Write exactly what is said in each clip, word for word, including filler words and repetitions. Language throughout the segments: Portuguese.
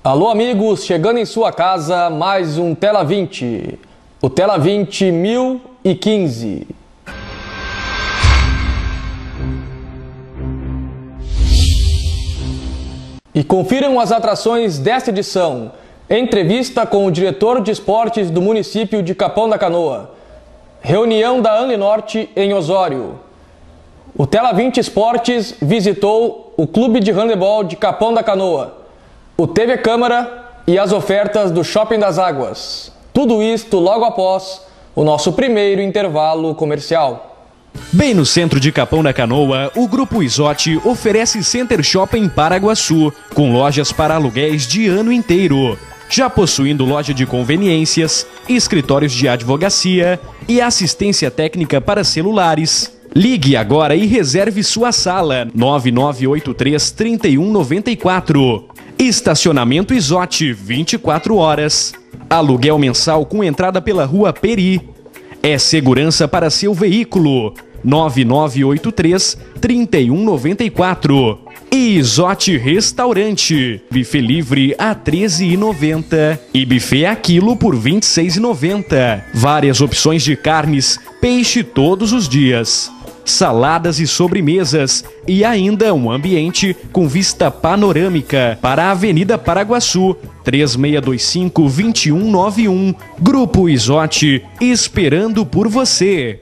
Alô amigos, chegando em sua casa mais um Tela vinte, o Tela vinte mil e quinze. E confiram as atrações desta edição. Entrevista com o diretor de esportes do município de Capão da Canoa. Reunião da Uninorte em Osório. O Tela vinte Esportes visitou o Clube de Handebol de Capão da Canoa, o T V Câmara e as ofertas do Shopping das Águas. Tudo isto logo após o nosso primeiro intervalo comercial. Bem no centro de Capão da Canoa, o Grupo Isote oferece Center Shopping Paraguaçu, com lojas para aluguéis de ano inteiro, já possuindo loja de conveniências, escritórios de advocacia e assistência técnica para celulares. Ligue agora e reserve sua sala nove nove oito três, três um nove quatro. Estacionamento Isote vinte e quatro horas. Aluguel mensal com entrada pela Rua Peri. É segurança para seu veículo. nove nove oito três, três um nove quatro. E Isote Restaurante. Buffet livre a treze reais e noventa centavos e buffet a quilo por vinte e seis reais e noventa centavos. Várias opções de carnes, peixe todos os dias, saladas e sobremesas e ainda um ambiente com vista panorâmica para a Avenida Paraguaçu, três seis dois cinco, dois um nove um. Grupo Isote, esperando por você.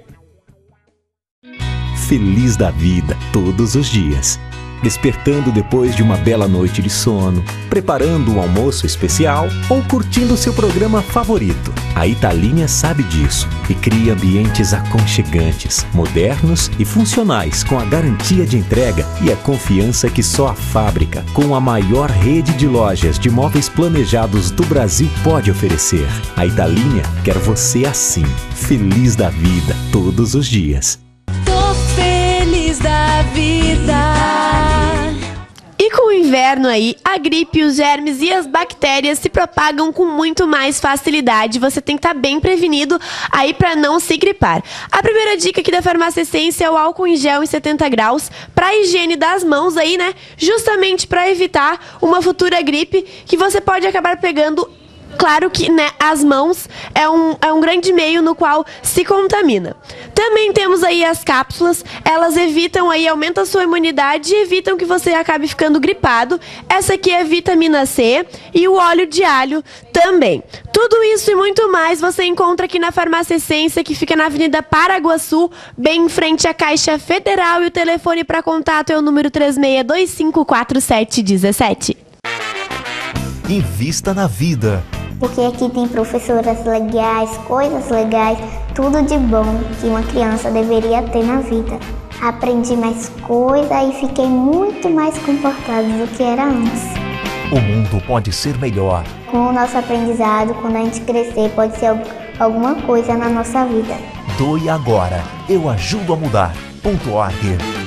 Feliz da vida todos os dias. Despertando depois de uma bela noite de sono, preparando um almoço especial ou curtindo seu programa favorito. A Italinha sabe disso e cria ambientes aconchegantes, modernos e funcionais, com a garantia de entrega e a confiança que só a fábrica, com a maior rede de lojas de móveis planejados do Brasil, pode oferecer. A Italinha quer você assim, feliz da vida todos os dias. Tô feliz da vida. E com o inverno aí, a gripe, os germes e as bactérias se propagam com muito mais facilidade. Você tem que estar bem prevenido aí para não se gripar. A primeira dica aqui da Farmácia Essência é o álcool em gel em setenta graus para higiene das mãos aí, né? Justamente para evitar uma futura gripe que você pode acabar pegando. Claro que, né, as mãos é um, é um grande meio no qual se contamina. Também temos aí as cápsulas, elas evitam aí, aumentam a sua imunidade e evitam que você acabe ficando gripado. Essa aqui é vitamina C e o óleo de alho também. Tudo isso e muito mais você encontra aqui na Farmácia Essência, que fica na Avenida Paraguaçu, bem em frente à Caixa Federal, e o telefone para contato é o número três seis dois cinco, quatro sete um sete. Invista na vida. Porque aqui tem professoras legais, coisas legais, tudo de bom que uma criança deveria ter na vida. Aprendi mais coisa e fiquei muito mais comportada do que era antes. O mundo pode ser melhor. Com o nosso aprendizado, quando a gente crescer, pode ser alguma coisa na nossa vida. Doe agora, eu ajudo a mudar. Ponto org.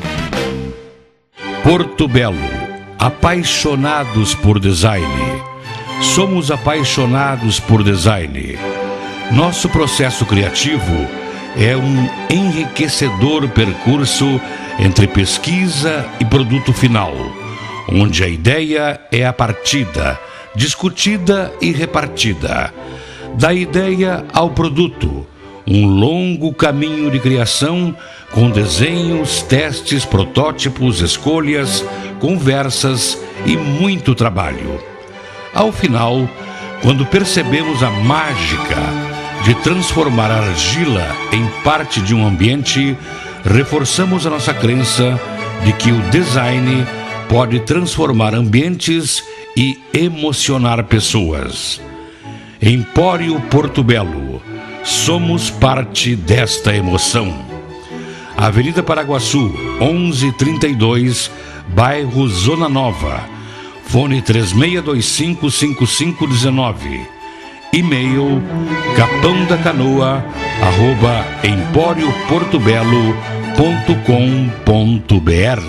Porto Belo, apaixonados por design. Somos apaixonados por design. Nosso processo criativo é um enriquecedor percurso entre pesquisa e produto final, onde a ideia é a partida, discutida e repartida. Da ideia ao produto, um longo caminho de criação com desenhos, testes, protótipos, escolhas, conversas e muito trabalho. Ao final, quando percebemos a mágica de transformar a argila em parte de um ambiente, reforçamos a nossa crença de que o design pode transformar ambientes e emocionar pessoas. Empório Porto Belo, somos parte desta emoção. Avenida Paraguaçu, onze trinta e dois, bairro Zona Nova. Fone três seis dois cinco, cinco cinco um nove. E-mail capão da canoa arroba empório porto belo ponto com ponto br.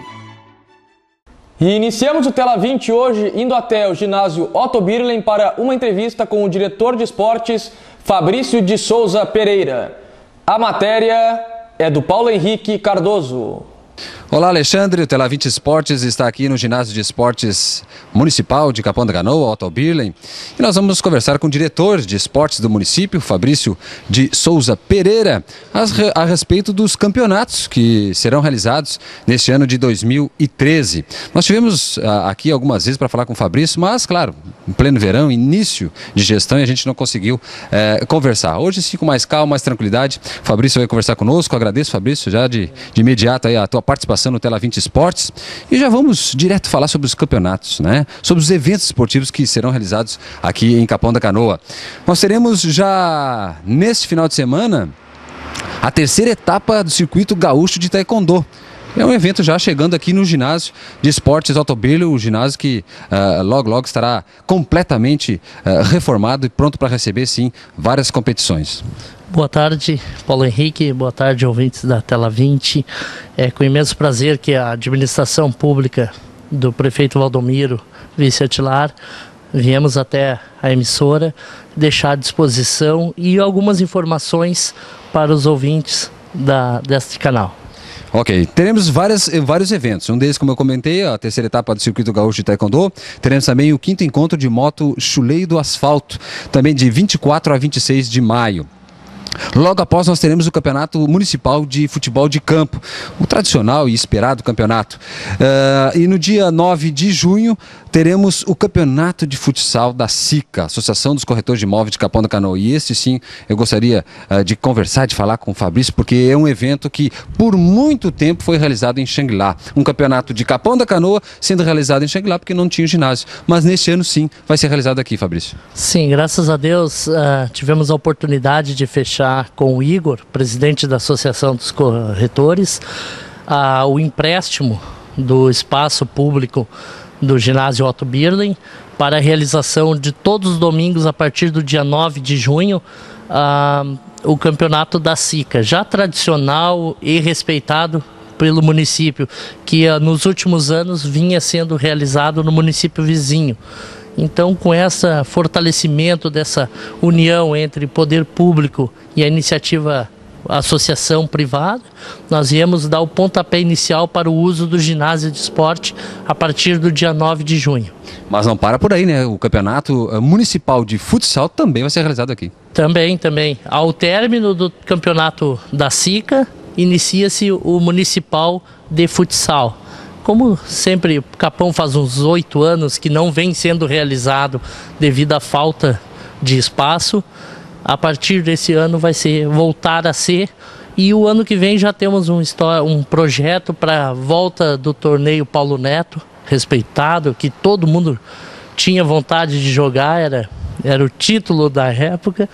E iniciamos o Tela vinte hoje indo até o ginásio Otto Birlen para uma entrevista com o diretor de esportes Fabrício de Souza Pereira. A matéria é do Paulo Henrique Cardoso. Olá, Alexandre, o Tela vinte Esportes está aqui no Ginásio de Esportes Municipal de Capão da Canoa, Otto Birlen, e nós vamos conversar com o diretor de esportes do município, Fabrício de Souza Pereira, a respeito dos campeonatos que serão realizados neste ano de dois mil e treze. Nós tivemos aqui algumas vezes para falar com o Fabrício, mas, claro, em pleno verão, início de gestão, e a gente não conseguiu é, conversar. Hoje sim, com mais calma, mais tranquilidade, o Fabrício vai conversar conosco. Agradeço, Fabrício, já de, de imediato aí a tua participação no Tela vinte Esportes, e já vamos direto falar sobre os campeonatos, né? Sobre os eventos esportivos que serão realizados aqui em Capão da Canoa. Nós teremos já neste final de semana a terceira etapa do Circuito Gaúcho de Taekwondo. É um evento já chegando aqui no Ginásio de Esportes Otto Birlen, o ginásio que uh, logo logo estará completamente uh, reformado e pronto para receber, sim, várias competições. Boa tarde, Paulo Henrique, boa tarde, ouvintes da Tela vinte. É com imenso prazer que a administração pública do prefeito Valdomiro Vice Atilar viemos até a emissora deixar à disposição e algumas informações para os ouvintes da, deste canal. Ok, teremos várias, vários eventos, um deles, como eu comentei, a terceira etapa do Circuito Gaúcho de Taekwondo. Teremos também o quinto encontro de moto Chuleio do Asfalto, também de vinte e quatro a vinte e seis de maio. Logo após nós teremos o Campeonato Municipal de Futebol de Campo, o tradicional e esperado campeonato. Uh, e no dia nove de junho teremos o Campeonato de Futsal da SICA, Associação dos Corretores de Imóveis de Capão da Canoa. E este sim, eu gostaria uh, de conversar, de falar com o Fabrício, porque é um evento que por muito tempo foi realizado em Xangri-Lá. Um campeonato de Capão da Canoa sendo realizado em Xangri-Lá porque não tinha ginásio. Mas neste ano sim, vai ser realizado aqui, Fabrício. Sim, graças a Deus uh, tivemos a oportunidade de fechar com o Igor, presidente da Associação dos Corretores, uh, o empréstimo do espaço público do ginásio Otto Birlen para a realização de todos os domingos a partir do dia nove de junho, uh, o campeonato da SICA, já tradicional e respeitado pelo município, que uh, nos últimos anos vinha sendo realizado no município vizinho. Então, com esse fortalecimento dessa união entre poder público e a iniciativa associação privada, nós viemos dar o pontapé inicial para o uso do ginásio de esporte a partir do dia nove de junho. Mas não para por aí, né? O Campeonato Municipal de Futsal também vai ser realizado aqui. Também, também. Ao término do campeonato da SICA, inicia-se o Municipal de Futsal. Como sempre, Capão faz uns oito anos que não vem sendo realizado devido à falta de espaço, a partir desse ano vai ser, voltar a ser, e o ano que vem já temos um, um projeto para a volta do torneio Paulo Neto, respeitado, que todo mundo tinha vontade de jogar, era, era o título da época,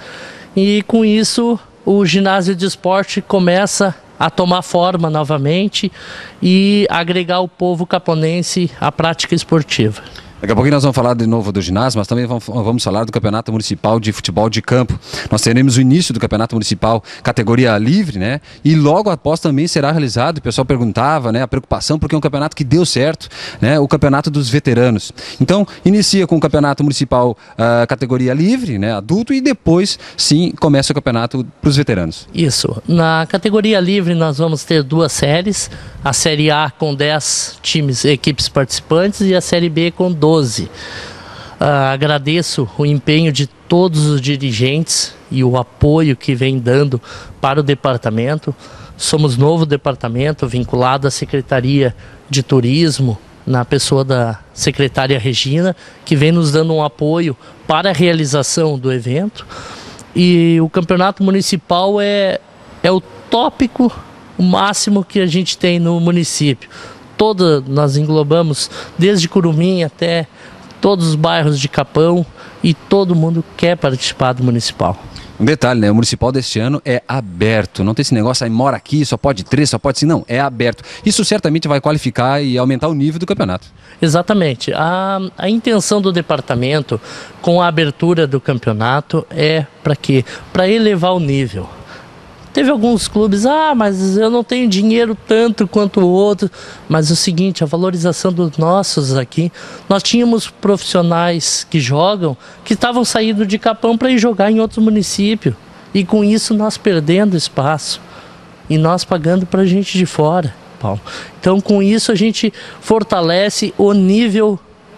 e com isso o ginásio de esporte começa a tomar forma novamente e agregar o povo caponense à prática esportiva. Daqui a pouquinho nós vamos falar de novo do ginásio, mas também vamos, vamos falar do Campeonato Municipal de Futebol de Campo. Nós teremos o início do Campeonato Municipal categoria livre, né? E logo após também será realizado, o pessoal perguntava, né? A preocupação, porque é um campeonato que deu certo, né? O Campeonato dos Veteranos. Então, inicia com o Campeonato Municipal uh, categoria livre, né? Adulto, e depois, sim, começa o campeonato para os veteranos. Isso. Na categoria livre nós vamos ter duas séries, a Série A com dez times, equipes participantes, e a Série B com doze. Uh, agradeço o empenho de todos os dirigentes e o apoio que vem dando para o departamento. Somos novo departamento vinculado à Secretaria de Turismo, na pessoa da secretária Regina, que vem nos dando um apoio para a realização do evento. E o campeonato municipal é, é o tópico, o máximo que a gente tem no município. Toda, nós englobamos desde Curumim até todos os bairros de Capão, e todo mundo quer participar do municipal. Um detalhe, né? O municipal deste ano é aberto. Não tem esse negócio aí, mora aqui, só pode três, só pode sim. Não, é aberto. Isso certamente vai qualificar e aumentar o nível do campeonato. Exatamente. A, a intenção do departamento com a abertura do campeonato é para quê? Para elevar o nível. Teve alguns clubes, ah, mas eu não tenho dinheiro tanto quanto o outro. Mas é o seguinte, a valorização dos nossos aqui, nós tínhamos profissionais que jogam, que estavam saindo de Capão para ir jogar em outros municípios. E com isso nós perdendo espaço. E nós pagando para gente de fora, Paulo. Então, com isso, a gente fortalece o nível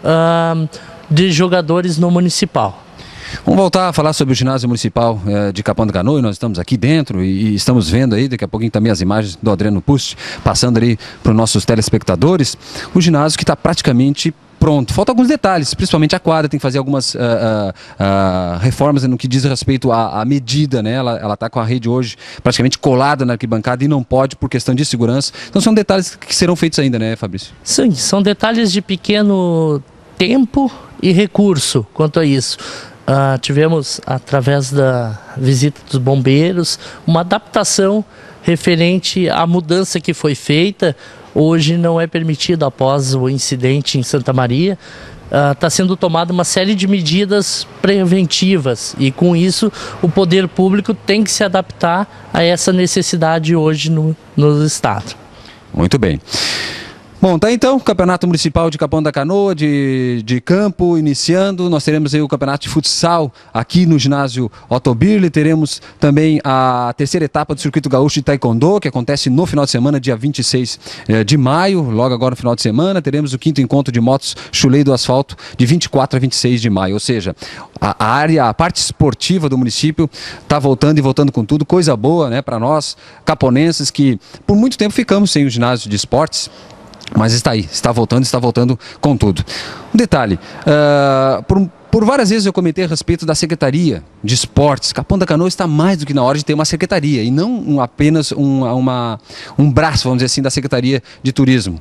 uh, de jogadores no municipal. Vamos voltar a falar sobre o ginásio municipal eh, de Capão da Canoa, e nós estamos aqui dentro e, e estamos vendo aí, daqui a pouquinho também as imagens do Adriano Pust, passando ali para os nossos telespectadores, o ginásio que está praticamente pronto. Faltam alguns detalhes, principalmente a quadra, tem que fazer algumas uh, uh, uh, reformas no que diz respeito à, à medida, né? Ela está com a rede hoje praticamente colada na arquibancada e não pode por questão de segurança. Então são detalhes que serão feitos ainda, né, Fabrício? Sim, são detalhes de pequeno tempo e recurso quanto a isso. Uh, tivemos, através da visita dos bombeiros, uma adaptação referente à mudança que foi feita. Hoje não é permitido, após o incidente em Santa Maria, está uh, sendo tomada uma série de medidas preventivas e, com isso, o poder público tem que se adaptar a essa necessidade hoje no, no estado. Muito bem. Bom, tá então, o Campeonato Municipal de Capão da Canoa, de, de campo, iniciando. Nós teremos aí o Campeonato de Futsal aqui no ginásio Otto Birle. Teremos também a terceira etapa do Circuito Gaúcho de Taekwondo, que acontece no final de semana, dia vinte e seis de maio, logo agora no final de semana. Teremos o quinto encontro de motos Chulei do Asfalto, de vinte e quatro a vinte e seis de maio. Ou seja, a, a área, a parte esportiva do município está voltando e voltando com tudo. Coisa boa, né, para nós, caponenses, que por muito tempo ficamos sem o ginásio de esportes. Mas está aí, está voltando, está voltando com tudo. Um detalhe, uh, por, por várias vezes eu comentei a respeito da Secretaria de Esportes. Capão da Canoa está mais do que na hora de ter uma secretaria e não um, apenas um, uma, um braço, vamos dizer assim, da Secretaria de Turismo.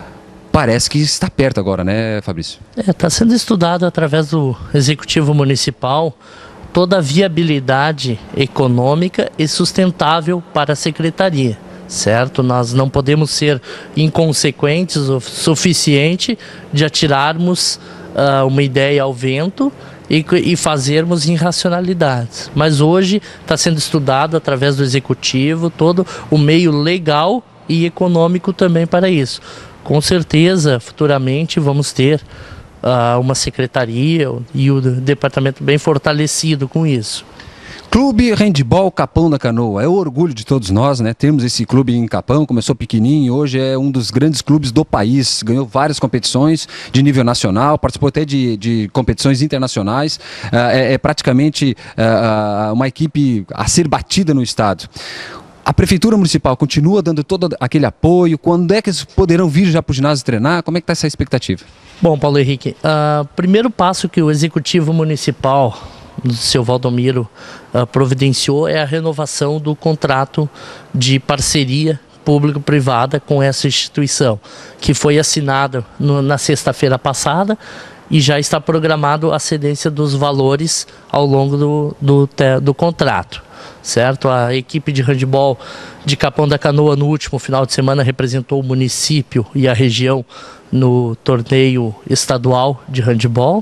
Parece que está perto agora, né, Fabrício? É, está sendo estudado através do Executivo Municipal toda a viabilidade econômica e sustentável para a Secretaria. Certo? Nós não podemos ser inconsequentes o suficiente de atirarmos uh, uma ideia ao vento e, e fazermos irracionalidades. Mas hoje está sendo estudado através do Executivo todo o meio legal e econômico também para isso. Com certeza, futuramente vamos ter uh, uma secretaria e o departamento bem fortalecido com isso. Clube Handball Capão da Canoa, é o orgulho de todos nós, né? Temos esse clube em Capão, começou pequenininho, hoje é um dos grandes clubes do país, ganhou várias competições de nível nacional, participou até de, de competições internacionais, uh, é, é praticamente uh, uma equipe a ser batida no estado. A Prefeitura Municipal continua dando todo aquele apoio, quando é que eles poderão vir já para o ginásio treinar, como é que está essa expectativa? Bom, Paulo Henrique, o uh, primeiro passo que o Executivo Municipal do seu Valdomiro uh, providenciou é a renovação do contrato de parceria público-privada com essa instituição, que foi assinado no, na sexta-feira passada e já está programado a cedência dos valores ao longo do, do, do contrato. Certo? A equipe de handebol de Capão da Canoa no último final de semana representou o município e a região no torneio estadual de handebol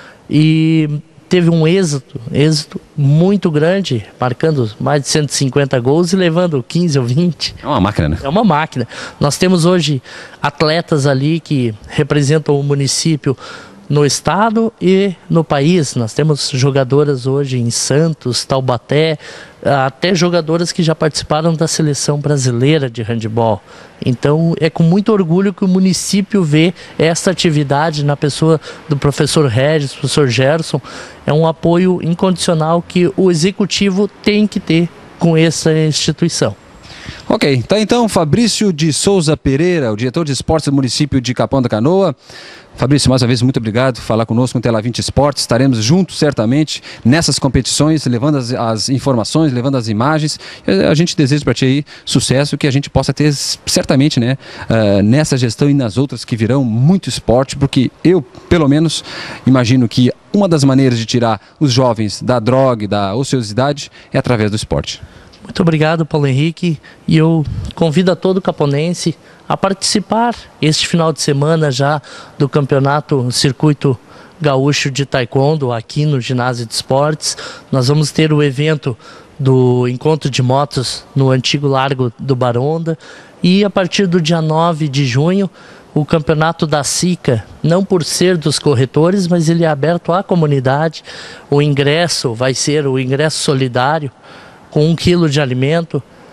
e teve um êxito, êxito muito grande, marcando mais de cento e cinquenta gols e levando quinze ou vinte. É uma máquina, né? É uma máquina. Nós temos hoje atletas ali que representam o município no estado e no país. Nós temos jogadoras hoje em Santos, Taubaté, até jogadoras que já participaram da seleção brasileira de handebol. Então é com muito orgulho que o município vê esta atividade na pessoa do professor Regis, professor Gerson. É um apoio incondicional que o executivo tem que ter com essa instituição. Ok, tá então Fabrício de Souza Pereira, o diretor de esportes do município de Capão da Canoa. Fabrício, mais uma vez, muito obrigado por falar conosco no Tela vinte Esportes. Estaremos juntos, certamente, nessas competições, levando as, as informações, levando as imagens. A gente deseja para ti aí sucesso, que a gente possa ter, certamente, né, uh, nessa gestão e nas outras que virão, muito esporte, porque eu, pelo menos, imagino que uma das maneiras de tirar os jovens da droga e da ociosidade é através do esporte. Muito obrigado, Paulo Henrique, e eu convido a todo caponense a participar este final de semana já do campeonato Circuito Gaúcho de Taekwondo aqui no Ginásio de Esportes. Nós vamos ter o evento do encontro de motos no antigo Largo do Baronda e a partir do dia nove de junho o campeonato da SICA, não por ser dos corretores, mas ele é aberto à comunidade. O ingresso vai ser o ingresso solidário, com um quilo de alimento,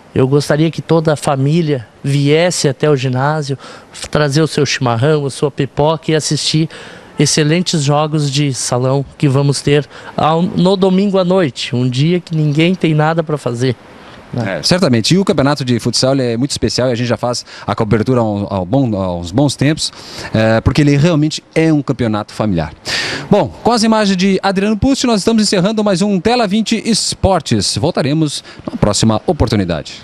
Eu gostaria que toda a família viesse até o ginásio, trazer o seu chimarrão, a sua pipoca e assistir excelentes jogos de salão que vamos ter ao, no domingo à noite, um dia que ninguém tem nada para fazer. É, certamente, e o campeonato de futsal é muito especial e a gente já faz a cobertura há, um, há, bom, há uns bons tempos, é, porque ele realmente é um campeonato familiar. Bom, com as imagens de Adriano Pucci, nós estamos encerrando mais um Tela vinte Esportes. Voltaremos na próxima oportunidade.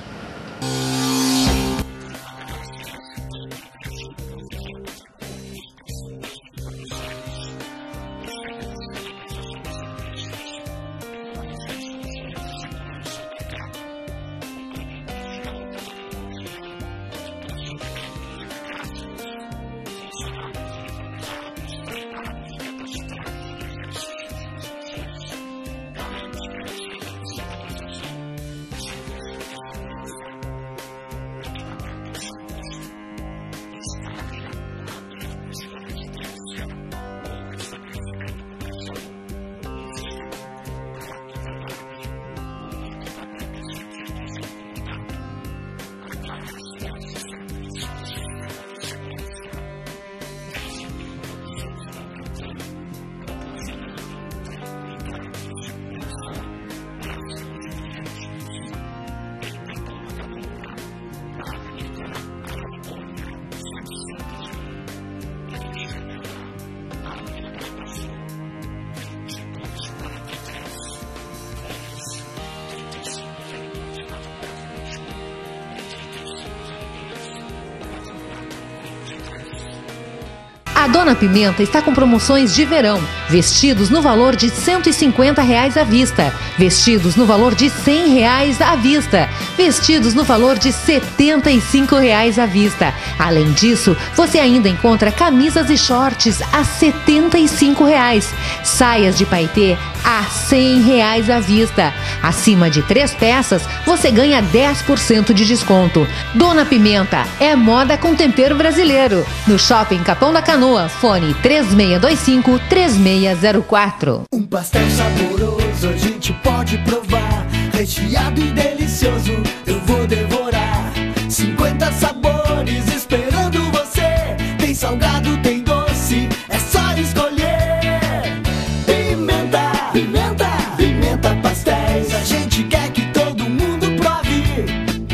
A Dona Pimenta está com promoções de verão. Vestidos no valor de cento e cinquenta reais à vista. Vestidos no valor de cem reais à vista. Vestidos no valor de setenta e cinco reais à vista. Além disso, você ainda encontra camisas e shorts a setenta e cinco reais. Saias de paetê a cem reais à vista. Acima de três peças, você ganha dez por cento de desconto. Dona Pimenta é moda com tempero brasileiro. No Shopping Capão da Canoa, fone três seis dois cinco, três seis zero quatro. Um pastel saboroso a gente pode provar. Recheado e delicioso, eu vou devorar. cinquenta sabores esperando você. Tem salgado, tem doce, é só escolher. Pimenta, pimenta, pimenta pastéis. A gente quer que todo mundo prove.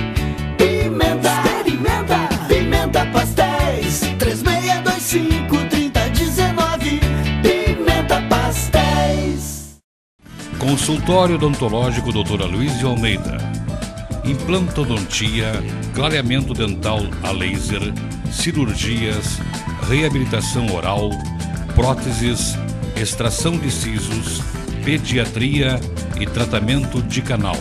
Pimenta, experimenta, pimenta pastéis. três seis dois cinco, trinta dezenove. Pimenta pastéis. Consultório odontológico doutora Luísa Almeida. Implantodontia, clareamento dental a laser, cirurgias, reabilitação oral, próteses, extração de sisos, pediatria e tratamento de canal.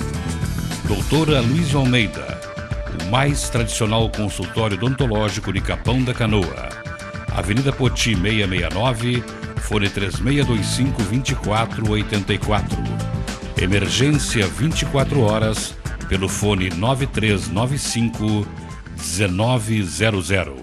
doutora Luísa Almeida, o mais tradicional consultório odontológico de Capão da Canoa. Avenida Poti seiscentos e sessenta e nove, fone três seis dois cinco, vinte e quatro oitenta e quatro. Emergência vinte e quatro horas pelo fone nove três nove cinco, um nove zero zero.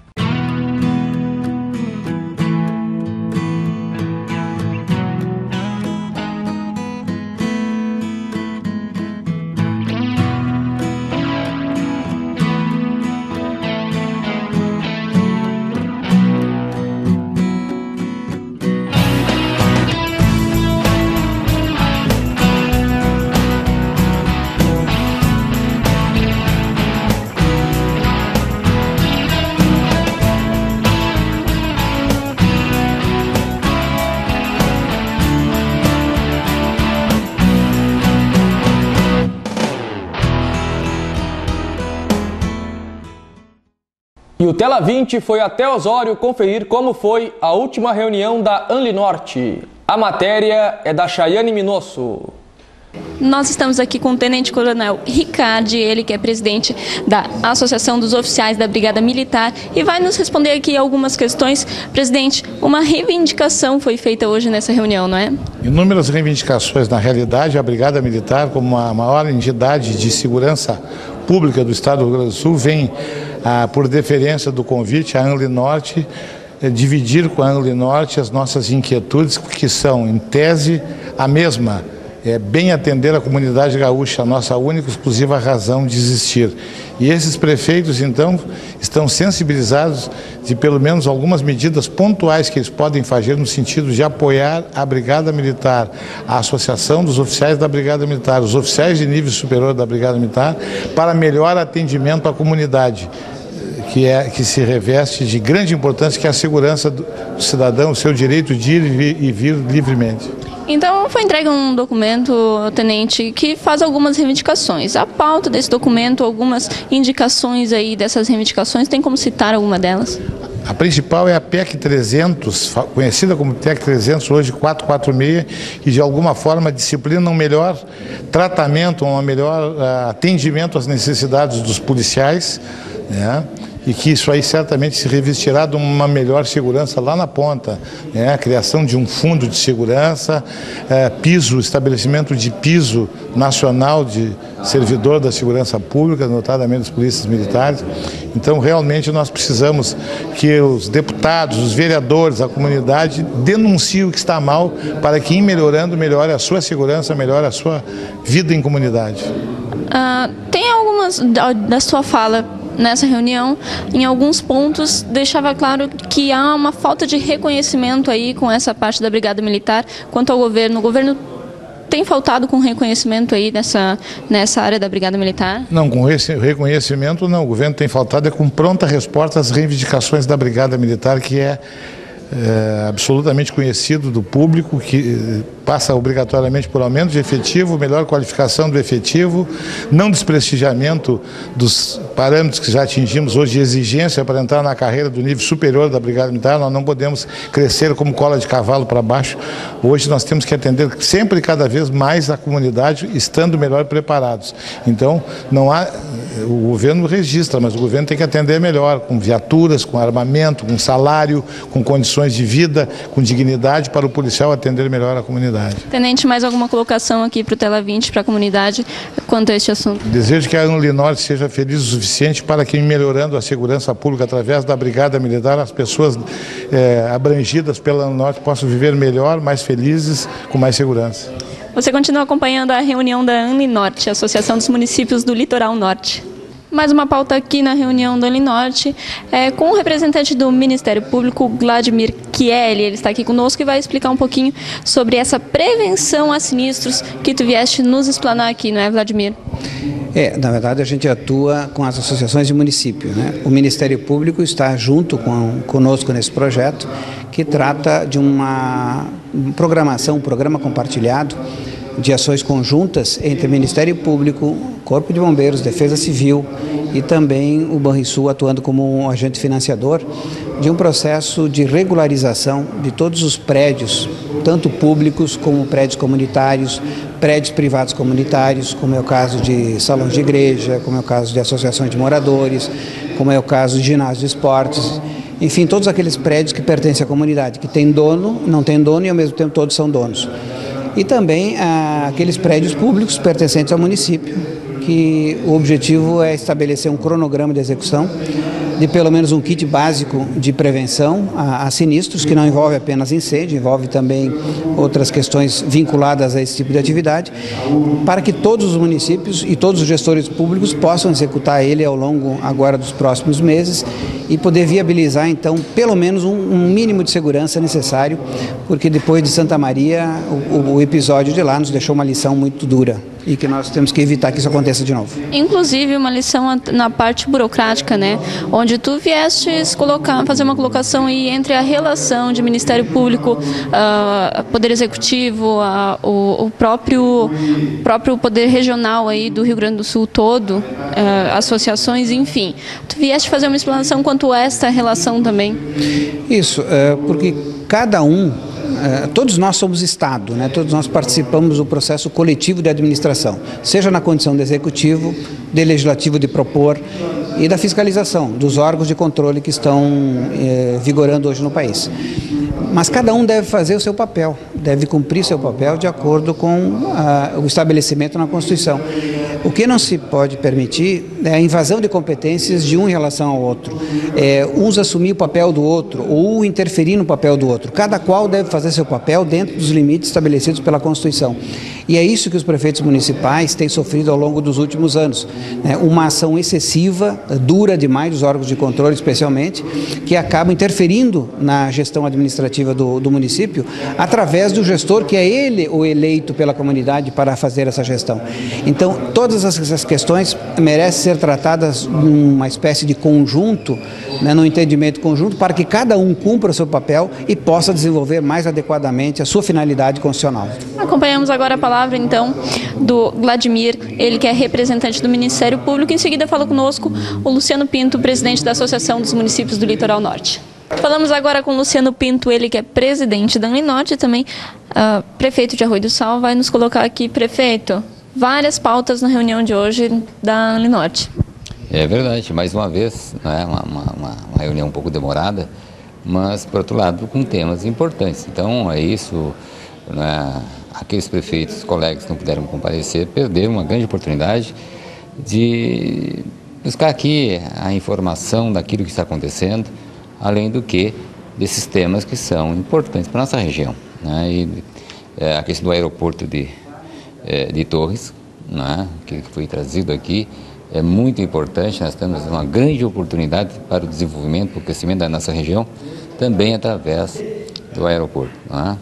E o Tela vinte foi até Osório conferir como foi a última reunião da Anlinorte. A matéria é da Chayane Minosso. Nós estamos aqui com o Tenente Coronel Ricardi, ele que é presidente da Associação dos Oficiais da Brigada Militar, e vai nos responder aqui algumas questões. Presidente, uma reivindicação foi feita hoje nessa reunião, não é? Inúmeras reivindicações. Na realidade, a Brigada Militar, como a maior entidade de segurança pública do Estado do Rio Grande do Sul, vem, ah, por deferência do convite à Anlinorte, eh, dividir com a Anlinorte as nossas inquietudes, que são, em tese, a mesma. é bem atender a comunidade gaúcha, a nossa única e exclusiva razão de existir. E esses prefeitos, então, estão sensibilizados de pelo menos algumas medidas pontuais que eles podem fazer no sentido de apoiar a Brigada Militar, a Associação dos Oficiais da Brigada Militar, os oficiais de nível superior da Brigada Militar, para melhor atendimento à comunidade, que, é, que se reveste de grande importância, que é a segurança do cidadão, o seu direito de ir e vir, e vir livremente. Então, foi entregue um documento, tenente, que faz algumas reivindicações. A pauta desse documento, algumas indicações aí dessas reivindicações, tem como citar alguma delas? A principal é a P E C trezentos, conhecida como P E C trezentos, hoje quatrocentos e quarenta e seis, que de alguma forma disciplina um melhor tratamento, um melhor uh, atendimento às necessidades dos policiais, né? E que isso aí certamente se revestirá de uma melhor segurança lá na ponta, né? A criação de um fundo de segurança, é, piso, estabelecimento de piso nacional de servidor da segurança pública, notadamente dos polícias militares. Então, realmente, nós precisamos que os deputados, os vereadores, a comunidade denunciem o que está mal para que, em melhorando, melhore a sua segurança, melhore a sua vida em comunidade. Uh, tem algumas da, da sua fala nessa reunião, em alguns pontos, deixava claro que há uma falta de reconhecimento aí com essa parte da Brigada Militar quanto ao governo. O governo tem faltado com reconhecimento aí nessa, nessa área da Brigada Militar? Não, com esse reconhecimento não. O governo tem faltado é com pronta resposta às reivindicações da Brigada Militar, que é, é absolutamente conhecido do público, que passa obrigatoriamente por aumento de efetivo, melhor qualificação do efetivo, não desprestigiamento dos parâmetros que já atingimos hoje de exigência para entrar na carreira do nível superior da Brigada Militar. Nós não podemos crescer como cola de cavalo para baixo. Hoje nós temos que atender sempre e cada vez mais a comunidade, estando melhor preparados. Então, não há, o governo registra, mas o governo tem que atender melhor, com viaturas, com armamento, com salário, com condições de vida, com dignidade, para o policial atender melhor a comunidade. Tenente, mais alguma colocação aqui para o Tela vinte, para a comunidade, quanto a este assunto? Desejo que a Unlinorte seja feliz o suficiente para que, melhorando a segurança pública através da Brigada Militar, as pessoas é, abrangidas pela Unlinorte possam viver melhor, mais felizes, com mais segurança. Você continua acompanhando a reunião da Unlinorte, Associação dos Municípios do Litoral Norte. Mais uma pauta aqui na reunião do Unlinorte, é, com o representante do Ministério Público, Vladimir Chieli. Ele está aqui conosco e vai explicar um pouquinho sobre essa prevenção a sinistros que tu vieste nos explanar aqui, não é, Vladimir? É, na verdade a gente atua com as associações de município, né? O Ministério Público está junto com, conosco nesse projeto, que trata de uma programação, um programa compartilhado de ações conjuntas entre Ministério Público, Corpo de Bombeiros, Defesa Civil e também o Banrisul atuando como um agente financiador de um processo de regularização de todos os prédios, tanto públicos como prédios comunitários, prédios privados comunitários, como é o caso de salões de igreja, como é o caso de associações de moradores, como é o caso de ginásios de esportes, enfim, todos aqueles prédios que pertencem à comunidade, que tem dono, não tem dono e ao mesmo tempo todos são donos. E também ah, aqueles prédios públicos pertencentes ao município, que o objetivo é estabelecer um cronograma de execução de pelo menos um kit básico de prevenção a, a sinistros, que não envolve apenas incêndio, envolve também outras questões vinculadas a esse tipo de atividade, para que todos os municípios e todos os gestores públicos possam executar ele ao longo agora dos próximos meses e poder viabilizar então pelo menos um, um mínimo de segurança necessário, porque depois de Santa Maria o, o episódio de lá nos deixou uma lição muito dura e que nós temos que evitar que isso aconteça de novo. Inclusive uma lição na parte burocrática, né? Onde tu viestes colocar, fazer uma colocação aí entre a relação de Ministério Público, uh, Poder Executivo, uh, o, o próprio, próprio Poder Regional aí do Rio Grande do Sul todo, uh, associações, enfim. Tu vieste fazer uma explanação quanto a esta relação também? Isso, é, porque cada um todos nós somos Estado, né? Todos nós participamos do processo coletivo de administração, seja na condição de executivo, de legislativo de propor e da fiscalização dos órgãos de controle que estão eh, vigorando hoje no país. Mas cada um deve fazer o seu papel deve cumprir seu papel de acordo com ah, o estabelecimento na Constituição. O que não se pode permitir é a invasão de competências de um em relação ao outro. É, uns assumir o papel do outro ou interferir no papel do outro. Cada qual deve fazer seu papel dentro dos limites estabelecidos pela Constituição. E é isso que os prefeitos municipais têm sofrido ao longo dos últimos anos. Né? Uma ação excessiva, dura demais dos órgãos de controle especialmente, que acaba interferindo na gestão administrativa do, do município através do gestor, que é ele o eleito pela comunidade para fazer essa gestão. Então, todas essas questões merecem ser tratadas numa espécie de conjunto, né, no entendimento conjunto, para que cada um cumpra o seu papel e possa desenvolver mais adequadamente a sua finalidade constitucional. Acompanhamos agora a palavra, então, do Vladimir, ele que é representante do Ministério Público. Em seguida fala conosco o Luciano Pinto, presidente da Associação dos Municípios do Litoral Norte. Falamos agora com o Luciano Pinto, ele que é presidente da Anlinorte e também uh, prefeito de Arroio do Sal. Vai nos colocar aqui, prefeito, várias pautas na reunião de hoje da Anlinorte. É verdade, mais uma vez, né, uma, uma, uma reunião um pouco demorada, mas, por outro lado, com temas importantes. Então, é isso, né, aqueles prefeitos, colegas que não puderam comparecer, perderam uma grande oportunidade de buscar aqui a informação daquilo que está acontecendo, além do que desses temas que são importantes para a nossa região. Né, e é, a questão do aeroporto de, é, de Torres, né, que foi trazido aqui, é muito importante. Nós temos uma grande oportunidade para o desenvolvimento, para o crescimento da nossa região, também através do aeroporto. Né?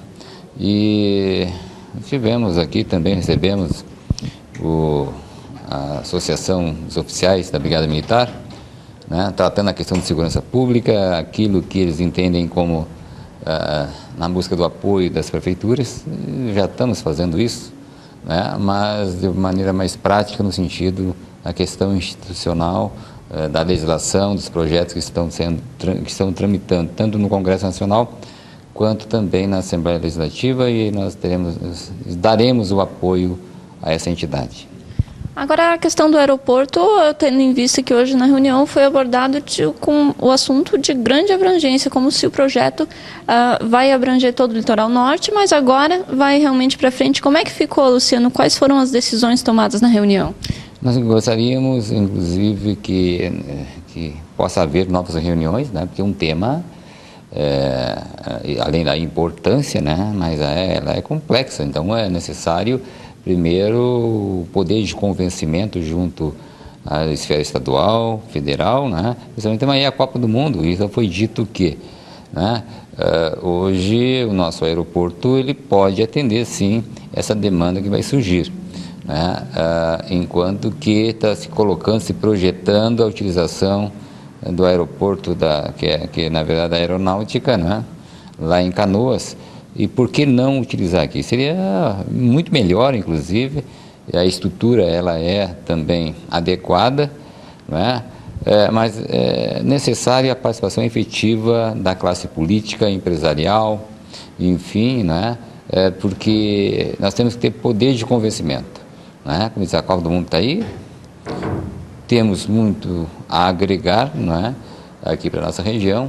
E tivemos aqui, também recebemos o, a Associação dos Oficiais da Brigada Militar, né, tratando a questão de segurança pública, aquilo que eles entendem como ah, na busca do apoio das prefeituras. Já estamos fazendo isso, né, mas de maneira mais prática, no sentido da questão institucional, eh, da legislação, dos projetos que estão sendo que estão tramitando tanto no Congresso Nacional quanto também na Assembleia Legislativa, e nós teremos, daremos o apoio a essa entidade. Agora, a questão do aeroporto, tendo em vista que hoje na reunião foi abordado de, com o assunto de grande abrangência, como se o projeto uh, vai abranger todo o litoral norte, mas agora vai realmente para frente. Como é que ficou, Luciano? Quais foram as decisões tomadas na reunião? Nós gostaríamos, inclusive, que, que possa haver novas reuniões, né, porque é um tema, é, além da importância, né, mas é, ela é complexa, então é necessário, primeiro, o poder de convencimento junto à esfera estadual, federal, né, principalmente também a Copa do Mundo. E já foi dito que, né, uh, hoje o nosso aeroporto ele pode atender, sim, essa demanda que vai surgir. Né, uh, enquanto que está se colocando, se projetando a utilização do aeroporto, da, que, é, que é na verdade a aeronáutica, né, lá em Canoas. E por que não utilizar aqui? Seria muito melhor, inclusive, a estrutura ela é também adequada, né, é, mas é necessária a participação efetiva da classe política, empresarial, enfim, né, é, porque nós temos que ter poder de convencimento. Né? Como diz, a Copa do Mundo está aí, temos muito a agregar, né, aqui para a nossa região,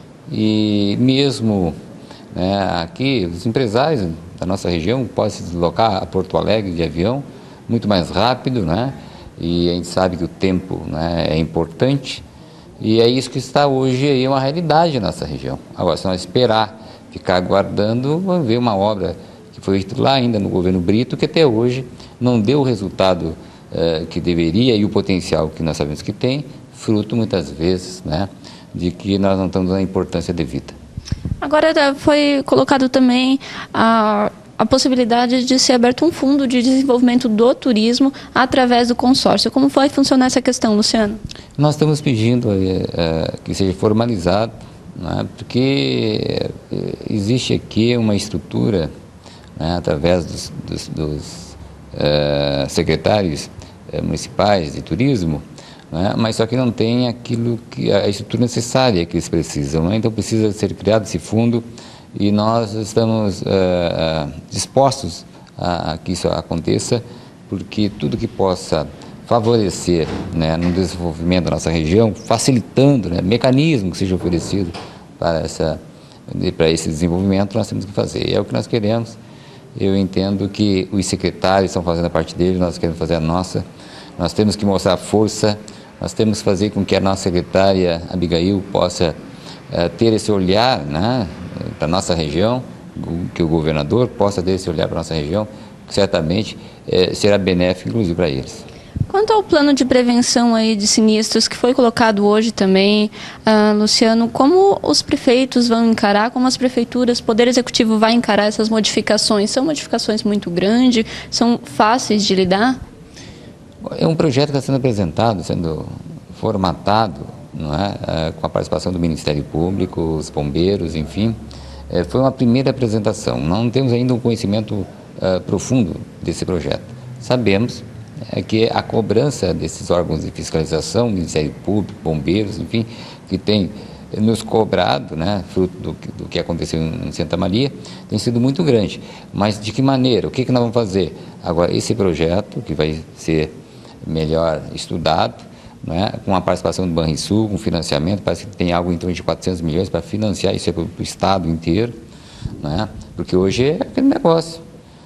e mesmo, né, aqui os empresários da nossa região podem se deslocar a Porto Alegre de avião muito mais rápido, né, e a gente sabe que o tempo, né, é importante, e é isso que está hoje aí uma realidade na nossa região. Agora, se nós esperar, ficar aguardando, vamos ver uma obra que foi feita lá ainda no governo Brito, que até hoje não deu o resultado eh, que deveria e o potencial que nós sabemos que tem, fruto muitas vezes, né, de que nós não estamos dando a importância devida. Agora foi colocado também a, a possibilidade de ser aberto um fundo de desenvolvimento do turismo através do consórcio. Como vai funcionar essa questão, Luciano? Nós estamos pedindo eh, que seja formalizado, né, porque existe aqui uma estrutura, né, através dos, dos, dos Uh, secretários uh, municipais de turismo, né, mas só que não tem aquilo que a estrutura necessária que eles precisam, né, então precisa ser criado esse fundo, e nós estamos uh, uh, dispostos a, a que isso aconteça, porque tudo que possa favorecer, né, no desenvolvimento da nossa região, facilitando, né, mecanismo que seja oferecido para essa para esse desenvolvimento nós temos que fazer. E é o que nós queremos. Eu entendo que os secretários estão fazendo a parte deles, nós queremos fazer a nossa. Nós temos que mostrar força, nós temos que fazer com que a nossa secretária Abigail possa uh, ter esse olhar, né, para a nossa região, que o governador possa ter esse olhar para a nossa região, que certamente eh, será benéfico, inclusive, para eles. Quanto ao plano de prevenção aí de sinistros que foi colocado hoje também, uh, Luciano, como os prefeitos vão encarar, como as prefeituras, o Poder Executivo vai encarar essas modificações? São modificações muito grandes? São fáceis de lidar? É um projeto que está sendo apresentado, sendo formatado, não é? Uh, com a participação do Ministério Público, os bombeiros, enfim. Uh, foi uma primeira apresentação. Não temos ainda um conhecimento uh, profundo desse projeto. Sabemos é que a cobrança desses órgãos de fiscalização, Ministério Público, bombeiros, enfim, que tem nos cobrado, né, fruto do, do que aconteceu em Santa Maria, tem sido muito grande. Mas de que maneira? O que, que nós vamos fazer? Agora, esse projeto, que vai ser melhor estudado, né, com a participação do Banrisul, com financiamento, parece que tem algo em torno de quatrocentos milhões para financiar isso para o Estado inteiro, né, porque hoje é aquele negócio.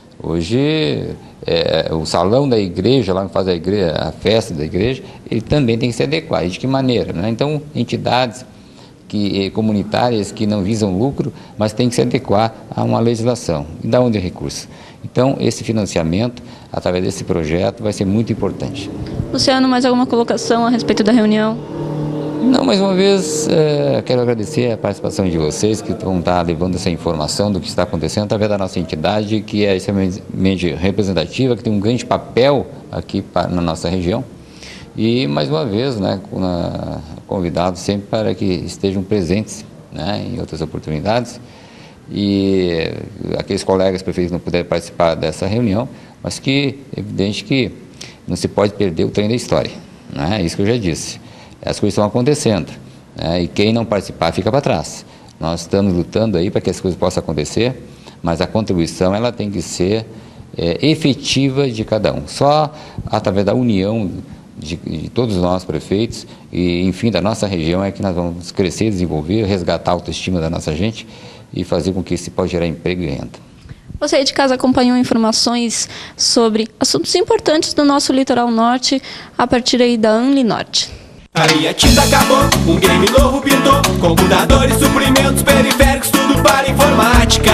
Hoje, é, o salão da igreja, lá que faz a, igreja, a festa da igreja, ele também tem que se adequar. E de que maneira? Né? Então, entidades que, comunitárias que não visam lucro, mas têm que se adequar a uma legislação. E da onde é recurso? Então, esse financiamento, através desse projeto, vai ser muito importante. Luciano, mais alguma colocação a respeito da reunião? Não, mais uma vez, é, quero agradecer a participação de vocês que vão estar levando essa informação do que está acontecendo através da nossa entidade, que é extremamente representativa, que tem um grande papel aqui pra, na nossa região. E, mais uma vez, né, convidados sempre para que estejam presentes, né, em outras oportunidades. E aqueles colegas prefeitos que não puderem participar dessa reunião, mas que é evidente que não se pode perder o trem da história. Né, é isso que eu já disse. As coisas estão acontecendo, né, e quem não participar fica para trás. Nós estamos lutando aí para que as coisas possam acontecer, mas a contribuição ela tem que ser é, efetiva de cada um. Só através da união de, de todos nós prefeitos e, enfim, da nossa região é que nós vamos crescer, desenvolver, resgatar a autoestima da nossa gente e fazer com que isso possa gerar emprego e renda. Você aí de casa acompanhou informações sobre assuntos importantes do nosso litoral norte a partir aí da Anli Norte. A minha tinta acabou, um game novo pintou, computadores, suprimentos, periféricos, tudo para informática.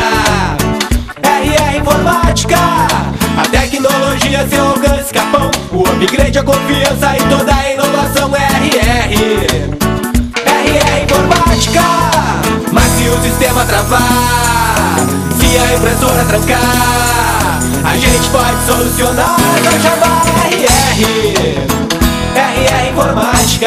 R R Informática, a tecnologia seu alcance, Capão, o upgrade, a confiança e toda a inovação. R R R R Informática, mas se o sistema travar, se a impressora trancar, a gente pode solucionar, é só chamar R R R R Informática.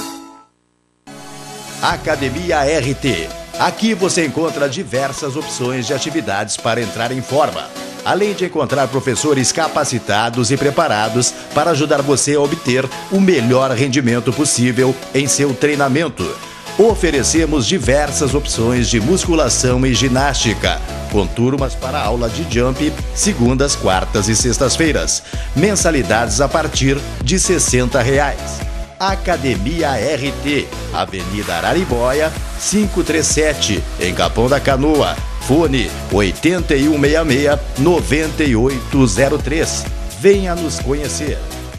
Academia R T. Aqui você encontra diversas opções de atividades para entrar em forma, além de encontrar professores capacitados e preparados para ajudar você a obter o melhor rendimento possível em seu treinamento. Oferecemos diversas opções de musculação e ginástica, com turmas para aula de jump, segundas, quartas e sextas-feiras. Mensalidades a partir de sessenta reais. Academia R T, Avenida Araribóia, quinhentos e trinta e sete, em Capão da Canoa. Fone oito um seis seis, nove oito zero três. Venha nos conhecer.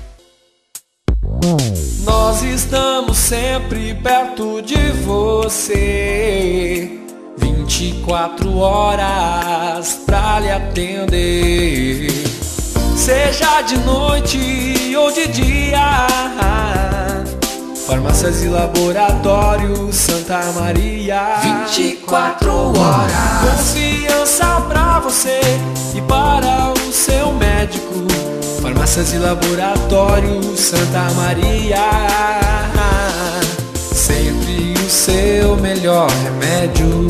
Nós estamos sempre perto de você, vinte e quatro horas pra lhe atender, seja de noite ou de dia. Farmácias e Laboratórios Santa Maria, vinte e quatro horas. Confiança pra você e para o seu médico. Farmácias e Laboratórios Santa Maria, sempre o seu melhor remédio.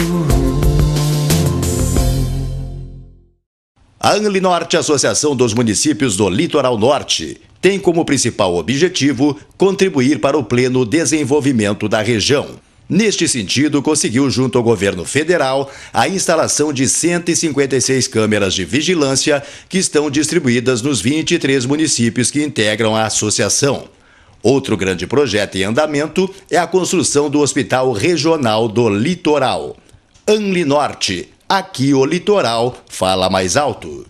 A Anli Norte, Associação dos Municípios do Litoral Norte, tem como principal objetivo contribuir para o pleno desenvolvimento da região. Neste sentido, conseguiu, junto ao governo federal, a instalação de cento e cinquenta e seis câmeras de vigilância que estão distribuídas nos vinte e três municípios que integram a associação. Outro grande projeto em andamento é a construção do Hospital Regional do Litoral. Anli Norte, aqui o litoral fala mais alto.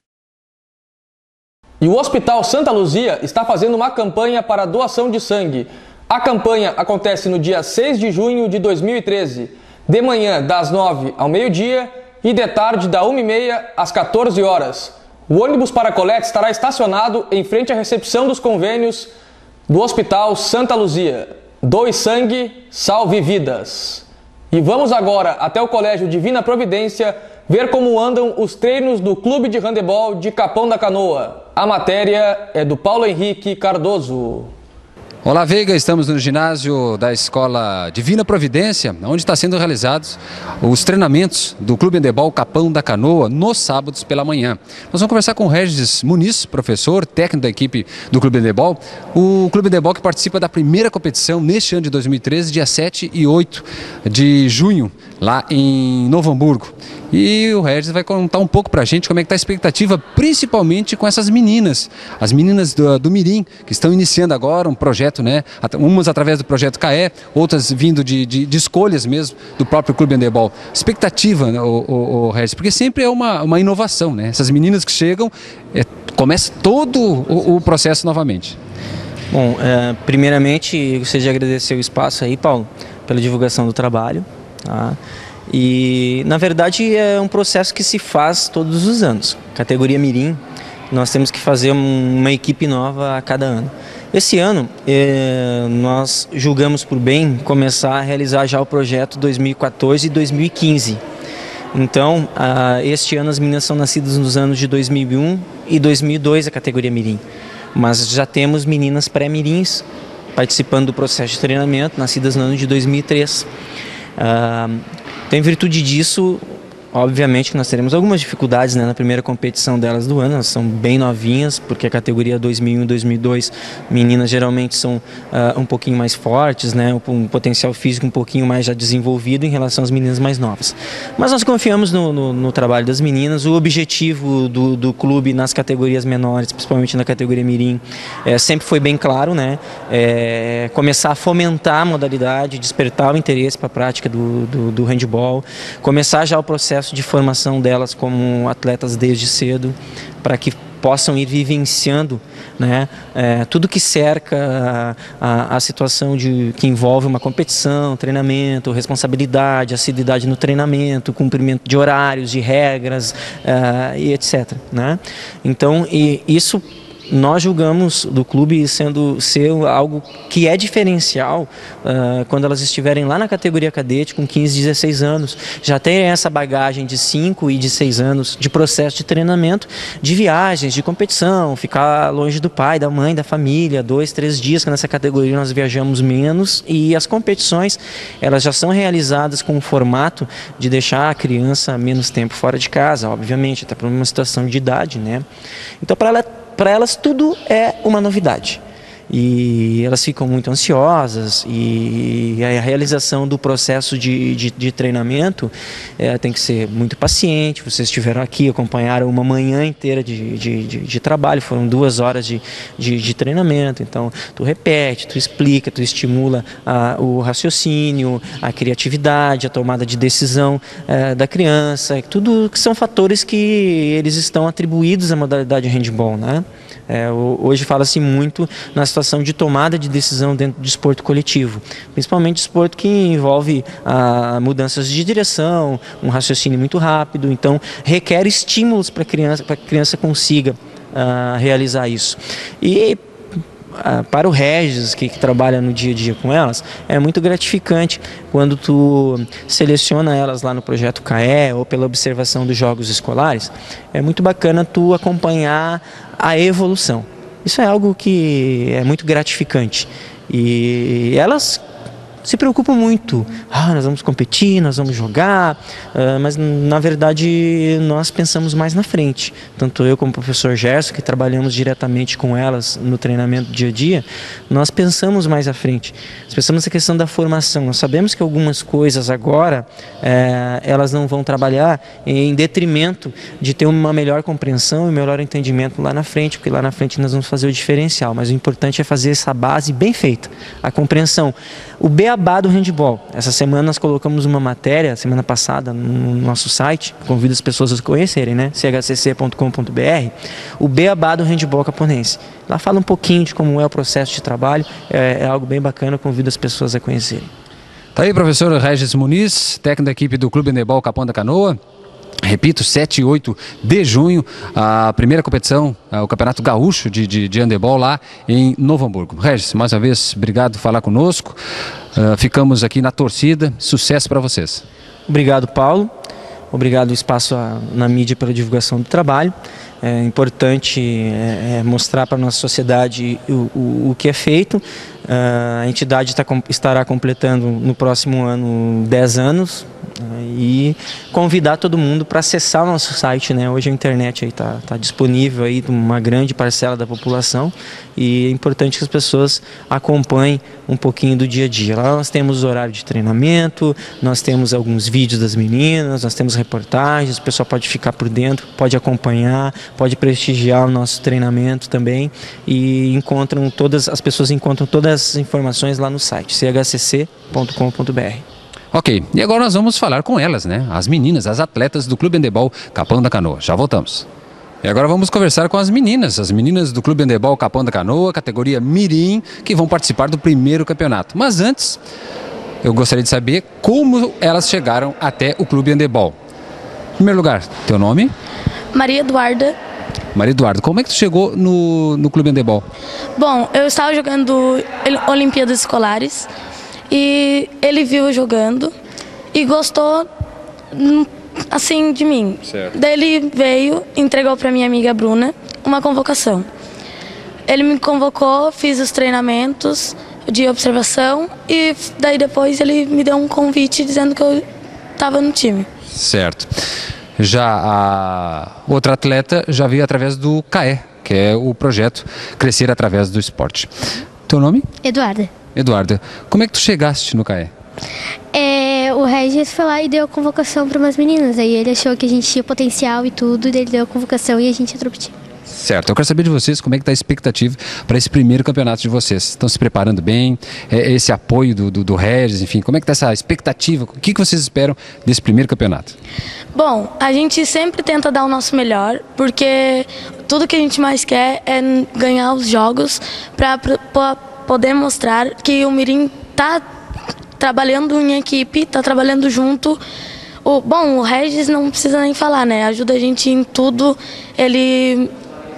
E o Hospital Santa Luzia está fazendo uma campanha para doação de sangue. A campanha acontece no dia seis de junho de dois mil e treze, de manhã das nove ao meio-dia e de tarde da uma e meia às quatorze horas. O ônibus para coleta estará estacionado em frente à recepção dos convênios do Hospital Santa Luzia. Doe sangue, salve vidas. E vamos agora até o Colégio Divina Providência ver como andam os treinos do Clube de Handebol de Capão da Canoa. A matéria é do Paulo Henrique Cardoso. Olá, Veiga, estamos no ginásio da Escola Divina Providência, onde estão sendo realizados os treinamentos do Clube Handebol Capão da Canoa nos sábados pela manhã. Nós vamos conversar com o Regis Muniz, professor, técnico da equipe do Clube Handebol. O Clube Handebol que participa da primeira competição neste ano de dois mil e treze, dia sete e oito de junho, lá em Novo Hamburgo. E o Regis vai contar um pouco pra gente como é que tá a expectativa, principalmente com essas meninas, as meninas do, do Mirim, que estão iniciando agora um projeto, né? Umas através do projeto C A E, outras vindo de, de, de escolhas mesmo do próprio Clube Handebol. Expectativa, né, o, o, o Regis, porque sempre é uma, uma inovação, né? Essas meninas que chegam, é, começa todo o, o processo novamente. Bom, é, primeiramente, gostaria de agradecer o espaço aí, Paulo, pela divulgação do trabalho, tá? E, na verdade, é um processo que se faz todos os anos. Categoria Mirim, nós temos que fazer uma equipe nova a cada ano. Esse ano, eh, nós julgamos por bem começar a realizar já o projeto dois mil e quatorze e dois mil e quinze. Então, ah, este ano as meninas são nascidas nos anos de dois mil e um e dois mil e dois, a categoria Mirim. Mas já temos meninas pré-mirins participando do processo de treinamento, nascidas no ano de dois mil e três. Ah, Então, em virtude disso, obviamente que nós teremos algumas dificuldades, né, na primeira competição delas do ano. Elas são bem novinhas, porque a categoria dois mil e um e dois mil e dois, meninas geralmente são uh, um pouquinho mais fortes, né, um potencial físico um pouquinho mais já desenvolvido em relação às meninas mais novas. Mas nós confiamos no, no, no trabalho das meninas. O objetivo do, do clube nas categorias menores, principalmente na categoria Mirim, é, sempre foi bem claro, né, é, começar a fomentar a modalidade, despertar o interesse para a prática do, do, do handball, começar já o processo de formação delas como atletas desde cedo, para que possam ir vivenciando, né, é, tudo que cerca a, a, a situação de, que envolve uma competição, treinamento, responsabilidade, assiduidade no treinamento, cumprimento de horários, de regras, uh, e etcétera, né? Então, e isso nós julgamos do clube sendo ser algo que é diferencial uh, quando elas estiverem lá na categoria cadete com quinze, dezesseis anos, já tem essa bagagem de cinco e de seis anos de processo de treinamento, de viagens, de competição, ficar longe do pai, da mãe, da família, dois, três dias, que nessa categoria nós viajamos menos, e as competições elas já são realizadas com o formato de deixar a criança menos tempo fora de casa, obviamente, até por uma situação de idade, né? Então, para ela Para elas tudo é uma novidade e elas ficam muito ansiosas, e a realização do processo de, de, de treinamento é, tem que ser muito paciente. Vocês estiveram aqui, acompanharam uma manhã inteira de, de, de, de trabalho, foram duas horas de, de, de treinamento. Então tu repete, tu explica, tu estimula a, o raciocínio, a criatividade, a tomada de decisão é, da criança, tudo que são fatores que eles estão atribuídos à modalidade handball, né? É, hoje fala-se muito na situação de tomada de decisão dentro do esporte coletivo, principalmente esporte que envolve ah, mudanças de direção, um raciocínio muito rápido. Então requer estímulos para a criança, para que a criança consiga ah, realizar isso. E para o Regis, que, que trabalha no dia a dia com elas, é muito gratificante quando tu seleciona elas lá no projeto C A E ou pela observação dos jogos escolares. É muito bacana tu acompanhar a evolução. Isso é algo que é muito gratificante. E elas se preocupam muito. Ah, nós vamos competir, nós vamos jogar, uh, mas na verdade nós pensamos mais na frente. Tanto eu como o professor Gerson, que trabalhamos diretamente com elas no treinamento do dia a dia, nós pensamos mais à frente. Nós pensamos na questão da formação. Nós sabemos que algumas coisas agora é, elas não vão trabalhar em detrimento de ter uma melhor compreensão e melhor entendimento lá na frente, porque lá na frente nós vamos fazer o diferencial. Mas o importante é fazer essa base bem feita, a compreensão. O B A beabá do handball. Essa semana nós colocamos uma matéria, semana passada, no nosso site, convido as pessoas a conhecerem, né? c h c c ponto com ponto b r, o beabá do handball caponense. Lá fala um pouquinho de como é o processo de trabalho, é, é algo bem bacana, convido as pessoas a conhecerem. Tá aí, professor Regis Muniz, técnico da equipe do Clube Handebol Capão da Canoa. Repito, sete e oito de junho, a primeira competição, o Campeonato Gaúcho de, de, de Handebol lá em Novo Hamburgo. Regis, mais uma vez, obrigado por falar conosco. Uh, ficamos aqui na torcida. Sucesso para vocês. Obrigado, Paulo. Obrigado o espaço a, na mídia pela divulgação do trabalho. É importante é, é mostrar para a nossa sociedade o, o, o que é feito. Uh, a entidade tá, estará completando no próximo ano dez anos, uh, e convidar todo mundo para acessar o nosso site, né? Hoje a internet está tá disponível aí para uma grande parcela da população, e é importante que as pessoas acompanhem um pouquinho do dia a dia. Lá nós temos o horário de treinamento, nós temos alguns vídeos das meninas, nós temos reportagens, o pessoal pode ficar por dentro, pode acompanhar, pode prestigiar o nosso treinamento também, e encontram todas, as pessoas encontram todas as informações lá no site, c h c c ponto com ponto b r. Ok, e agora nós vamos falar com elas, né? As meninas, as atletas do Clube Handebol Capão da Canoa. Já voltamos. E agora vamos conversar com as meninas, as meninas do Clube Handebol Capão da Canoa, categoria Mirim, que vão participar do primeiro campeonato. Mas antes, eu gostaria de saber como elas chegaram até o Clube Handebol. Em primeiro lugar, teu nome? Maria Eduarda. Maria Eduarda, como é que tu chegou no, no Clube Handebol? Bom, eu estava jogando Olimpíadas Escolares e ele viu eu jogando e gostou, assim, de mim. Certo. Daí ele veio, entregou para minha amiga Bruna uma convocação. Ele me convocou, fiz os treinamentos de observação e daí depois ele me deu um convite dizendo que eu estava no time. Certo. Já a outra atleta já veio através do C A E, que é o projeto Crescer Através do Esporte. Teu nome? Eduarda. Eduarda, como é que tu chegaste no C A E? É, o Regis foi lá e deu a convocação para umas meninas. Aí ele achou que a gente tinha potencial e tudo, e ele deu a convocação e a gente entrou pro time. Certo, eu quero saber de vocês como é que está a expectativa para esse primeiro campeonato de vocês. Estão se preparando bem? É, esse apoio do, do, do Regis, enfim, como é que está essa expectativa? O que, que vocês esperam desse primeiro campeonato? Bom, a gente sempre tenta dar o nosso melhor, porque tudo que a gente mais quer é ganhar os jogos para poder mostrar que o Mirim está trabalhando em equipe, está trabalhando junto. O, bom, o Regis não precisa nem falar, né? Ajuda a gente em tudo, ele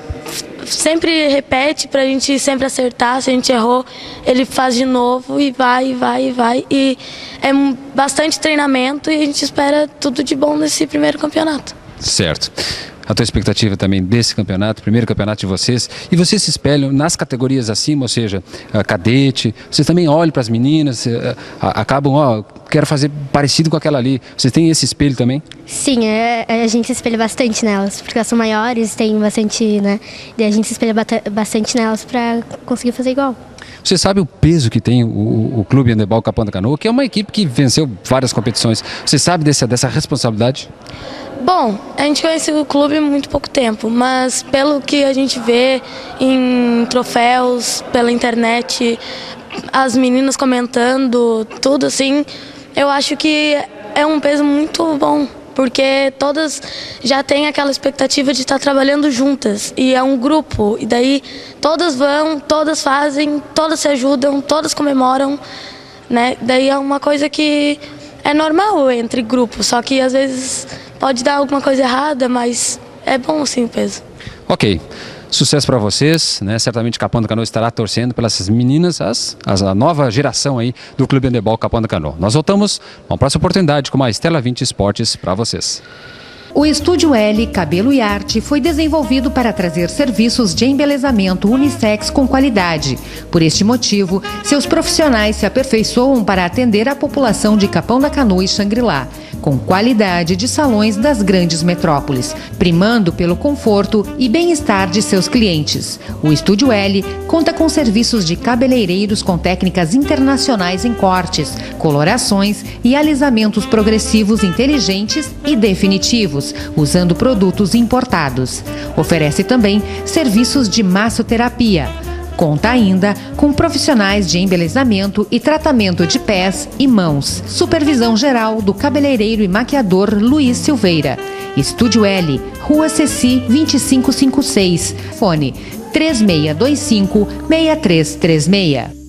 sempre repete pra gente sempre acertar. Se a gente errou, ele faz de novo e vai, vai, vai. E é bastante treinamento e a gente espera tudo de bom nesse primeiro campeonato. Certo. A tua expectativa também desse campeonato, primeiro campeonato de vocês, e vocês se espelham nas categorias acima, ou seja, cadete, vocês também olham para as meninas, acabam, ó, quero fazer parecido com aquela ali. Vocês têm esse espelho também? Sim, é, a gente se espelha bastante nelas, porque elas são maiores, tem bastante, né, e a gente se espelha bastante nelas para conseguir fazer igual. Você sabe o peso que tem o, o Clube Handebol Capão da Canoa, que é uma equipe que venceu várias competições. Você sabe dessa, dessa responsabilidade? Bom, a gente conhece o clube há muito pouco tempo, mas pelo que a gente vê em troféus, pela internet, as meninas comentando, tudo assim, eu acho que é um peso muito bom, porque todas já têm aquela expectativa de estar trabalhando juntas, e é um grupo, e daí todas vão, todas fazem, todas se ajudam, todas comemoram, né? Daí é uma coisa que é normal entre grupos, só que às vezes pode dar alguma coisa errada, mas é bom sim o peso. Ok. Sucesso para vocês, né? Certamente Capão da Canoa estará torcendo pelas meninas, as, as, a nova geração aí do Clube Handebol Capão da Canoa. Nós voltamos numa próxima oportunidade com mais Tela vinte Esportes para vocês. O Estúdio L Cabelo e Arte foi desenvolvido para trazer serviços de embelezamento unissex com qualidade. Por este motivo, seus profissionais se aperfeiçoam para atender a população de Capão da Canoa e Xangri-Lá, com qualidade de salões das grandes metrópoles, primando pelo conforto e bem-estar de seus clientes. O Estúdio L conta com serviços de cabeleireiros com técnicas internacionais em cortes, colorações e alisamentos progressivos inteligentes e definitivos, usando produtos importados. Oferece também serviços de massoterapia. Conta ainda com profissionais de embelezamento e tratamento de pés e mãos. Supervisão geral do cabeleireiro e maquiador Luiz Silveira. Estúdio L, Rua Ceci vinte e cinco cinquenta e seis. Fone três seis dois cinco, seis três três seis.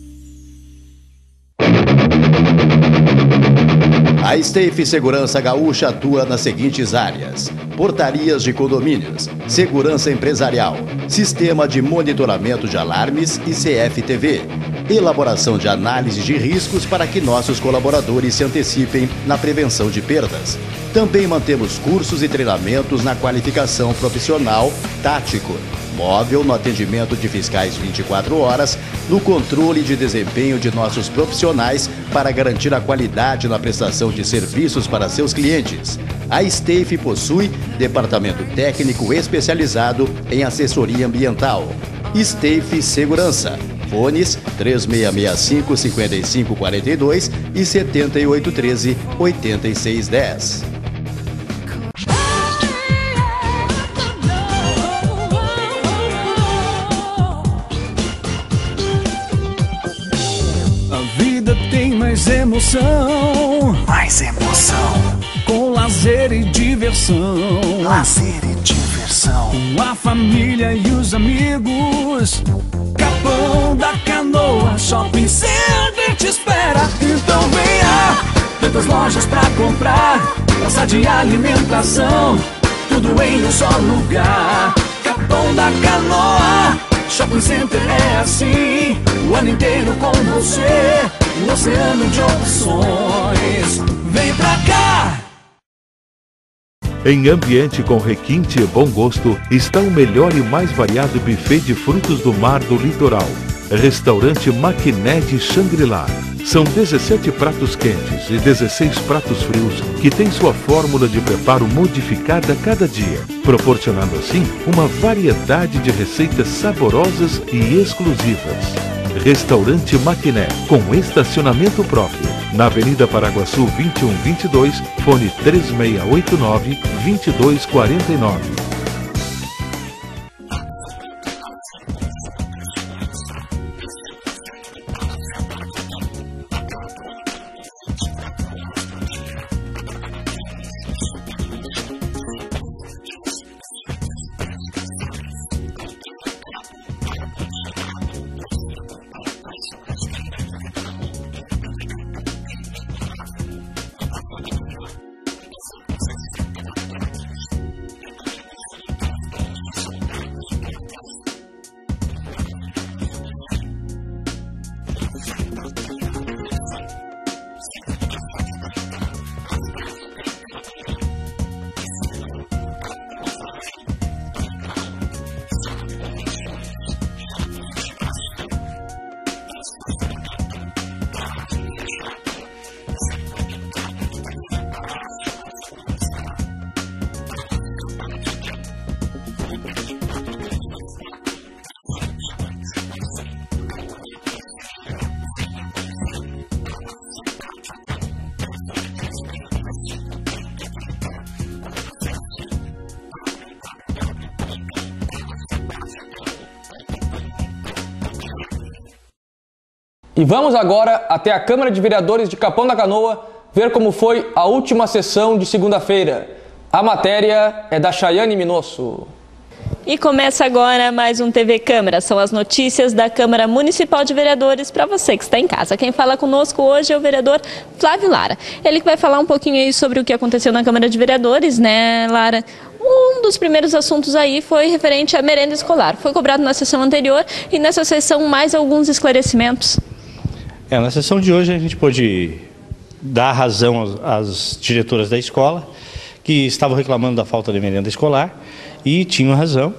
A Steiff Segurança Gaúcha atua nas seguintes áreas: portarias de condomínios, segurança empresarial, sistema de monitoramento de alarmes e C F T V, elaboração de análise de riscos para que nossos colaboradores se antecipem na prevenção de perdas. Também mantemos cursos e treinamentos na qualificação profissional tático, móvel no atendimento de fiscais vinte e quatro horas, no controle de desempenho de nossos profissionais para garantir a qualidade na prestação de serviços para seus clientes. A Steiff possui departamento técnico especializado em assessoria ambiental. Steiff Segurança. Fones três seis seis cinco, cinco cinco quatro dois e sete oito um três, oito seis um zero. Mais emoção, mais emoção, com lazer e diversão, lazer e diversão, com a família e os amigos. Capão da Canoa, Shopping Center te espera. Então venha, tantas lojas pra comprar, praça de alimentação, tudo em um só lugar. Capão da Canoa, Shopping Center é assim, o ano inteiro com você. Um oceano de opções, vem pra cá! Em ambiente com requinte e bom gosto, está o melhor e mais variado buffet de frutos do mar do litoral. Restaurante Maquiné de Xangri-Lá. São dezessete pratos quentes e dezesseis pratos frios que têm sua fórmula de preparo modificada a cada dia, proporcionando assim uma variedade de receitas saborosas e exclusivas. Restaurante Maquiné, com estacionamento próprio, na Avenida Paraguaçu vinte e um vinte e dois, fone três seis oito nove, dois dois quatro nove. E vamos agora até a Câmara de Vereadores de Capão da Canoa ver como foi a última sessão de segunda-feira. A matéria é da Chayane Minosso. E começa agora mais um T V Câmara. São as notícias da Câmara Municipal de Vereadores para você que está em casa. Quem fala conosco hoje é o vereador Flávio Lara. Ele que vai falar um pouquinho aí sobre o que aconteceu na Câmara de Vereadores, né, Lara? Um dos primeiros assuntos aí foi referente à merenda escolar. Foi cobrado na sessão anterior e nessa sessão mais alguns esclarecimentos. É, na sessão de hoje a gente pôde dar razão às, às diretoras da escola que estavam reclamando da falta de merenda escolar e tinham razão.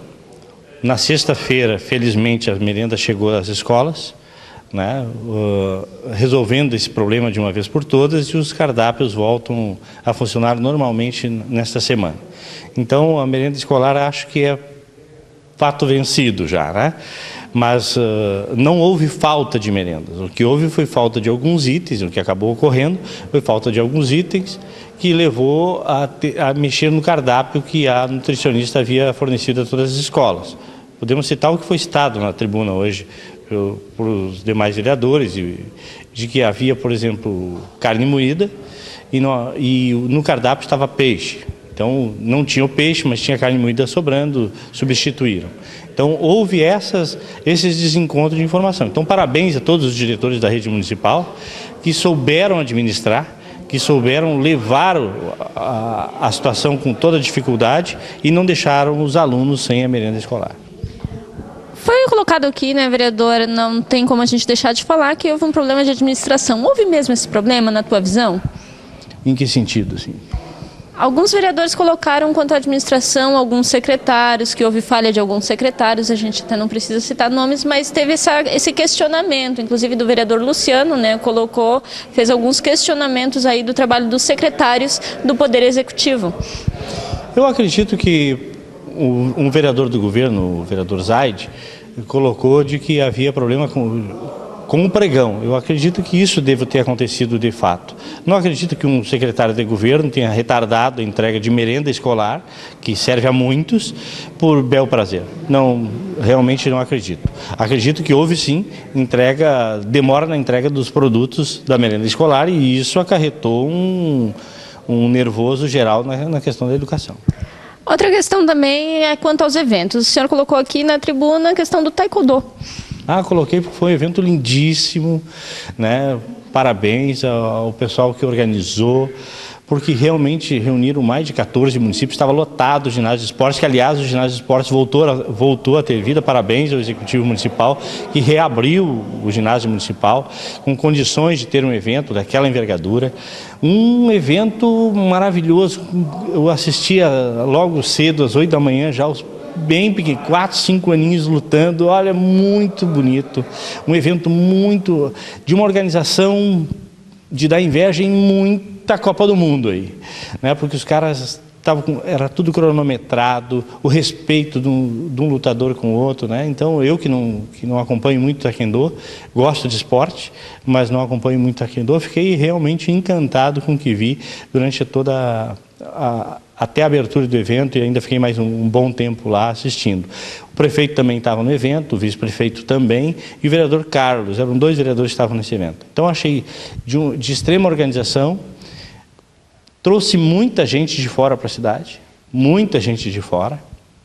Na sexta-feira, felizmente, a merenda chegou às escolas, né, uh, resolvendo esse problema de uma vez por todas, e os cardápios voltam a funcionar normalmente nesta semana. Então, a merenda escolar acho que é fato vencido já, né? Mas uh, não houve falta de merendas. O que houve foi falta de alguns itens, o que acabou ocorrendo foi falta de alguns itens que levou a, te, a mexer no cardápio que a nutricionista havia fornecido a todas as escolas. Podemos citar o que foi citado na tribuna hoje por os demais vereadores, de que havia, por exemplo, carne moída e no, e no cardápio estava peixe. Então, não tinha o peixe, mas tinha carne moída sobrando, substituíram. Então, houve essas, esses desencontros de informação. Então, parabéns a todos os diretores da rede municipal que souberam administrar, que souberam levar a, a situação com toda dificuldade e não deixaram os alunos sem a merenda escolar. Foi colocado aqui, né, vereador, não tem como a gente deixar de falar que houve um problema de administração. Houve mesmo esse problema, na tua visão? Em que sentido, assim? Alguns vereadores colocaram quanto à administração, alguns secretários, que houve falha de alguns secretários, a gente até não precisa citar nomes, mas teve essa, esse questionamento, inclusive do vereador Luciano, né, colocou, fez alguns questionamentos aí do trabalho dos secretários do Poder Executivo. Eu acredito que um vereador do governo, o vereador Zaid, colocou de que havia problema com... com o pregão. Eu acredito que isso deve ter acontecido de fato. Não acredito que um secretário de governo tenha retardado a entrega de merenda escolar, que serve a muitos, por bel prazer. Não, realmente não acredito. Acredito que houve sim entrega, demora na entrega dos produtos da merenda escolar e isso acarretou um, um nervoso geral na, na questão da educação. Outra questão também é quanto aos eventos. O senhor colocou aqui na tribuna a questão do taekwondo. Ah, coloquei porque foi um evento lindíssimo, né? Parabéns ao pessoal que organizou, porque realmente reuniram mais de quatorze municípios, estava lotado o ginásio de esportes, que aliás o ginásio de esportes voltou a, voltou a ter vida. Parabéns ao Executivo Municipal, que reabriu o ginásio municipal com condições de ter um evento daquela envergadura. Um evento maravilhoso, eu assistia logo cedo, às oito da manhã, já os bem pequeno, quatro, cinco aninhos lutando, olha, muito bonito, um evento muito, de uma organização de dar inveja em muita Copa do Mundo aí, né, porque os caras estavam com, era tudo cronometrado, o respeito de um, de um lutador com o outro, né, então eu que não, que não acompanho muito taekwondo, gosto de esporte, mas não acompanho muito taekwondo, fiquei realmente encantado com o que vi durante toda a, a até a abertura do evento e ainda fiquei mais um, um bom tempo lá assistindo. O prefeito também estava no evento, o vice-prefeito também e o vereador Carlos, eram dois vereadores que estavam nesse evento. Então achei de, um, de extrema organização, trouxe muita gente de fora para a cidade, muita gente de fora,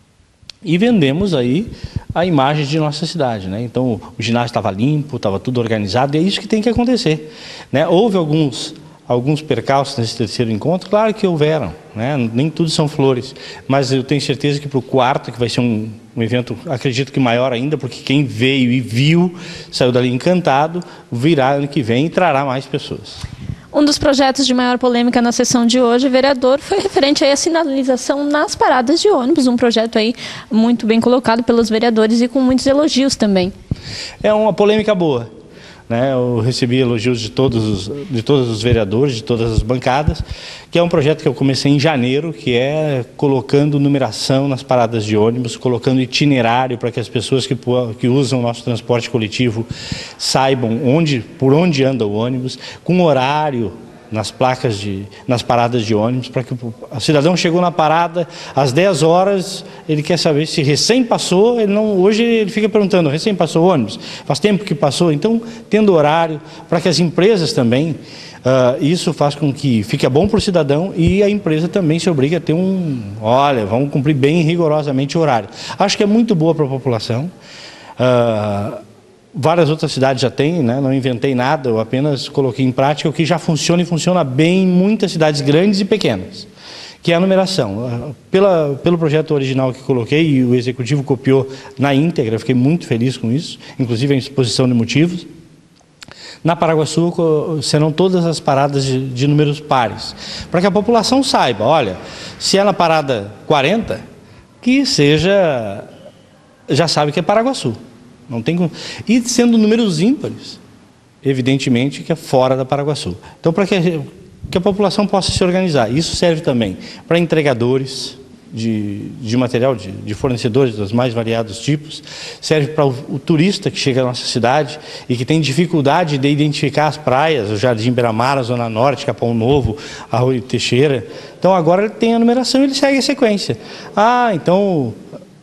e vendemos aí a imagem de nossa cidade, né? Então o ginásio estava limpo, estava tudo organizado e é isso que tem que acontecer, né? Houve alguns... alguns percalços nesse terceiro encontro, claro que houveram, né? Nem tudo são flores, mas eu tenho certeza que para o quarto, que vai ser um, um evento, acredito que maior ainda, porque quem veio e viu, saiu dali encantado, virá ano que vem e trará mais pessoas. Um dos projetos de maior polêmica na sessão de hoje, vereador, foi referente aí à sinalização nas paradas de ônibus, um projeto aí muito bem colocado pelos vereadores e com muitos elogios também. É uma polêmica boa. Né, eu recebi elogios de todos, os, de todos os vereadores, de todas as bancadas, que é um projeto que eu comecei em janeiro, que é colocando numeração nas paradas de ônibus, colocando itinerário para que as pessoas que, que usam o nosso transporte coletivo saibam onde, por onde anda o ônibus, com horário nas placas, de, nas paradas de ônibus, para que o cidadão chegou na parada às dez horas, ele quer saber se recém passou, ele não, hoje ele fica perguntando, recém passou o ônibus? Faz tempo que passou? Então, tendo horário, para que as empresas também, uh, isso faz com que fique bom para o cidadão e a empresa também se obriga a ter um, olha, vamos cumprir bem rigorosamente o horário. Acho que é muito boa para a população. Uh, Várias outras cidades já têm, né? Não inventei nada, eu apenas coloquei em prática o que já funciona e funciona bem em muitas cidades grandes e pequenas, que é a numeração. Pela, pelo projeto original que coloquei, e o Executivo copiou na íntegra, fiquei muito feliz com isso, inclusive a exposição de motivos. Na Paraguaçu serão todas as paradas de, de números pares, para que a população saiba, olha, se é na parada quarenta, que seja, já sabe que é Paraguaçu. Não tem como... E sendo números ímpares, evidentemente que é fora da Paraguaçu. Então, para que, a, que a população possa se organizar, isso serve também para entregadores de, de material, de, de fornecedores dos mais variados tipos, serve para o, o turista que chega à nossa cidade e que tem dificuldade de identificar as praias, o Jardim Beira-Mar, a Zona Norte, Capão Novo, Arroio Teixeira. Então, agora ele tem a numeração e ele segue a sequência. Ah, então...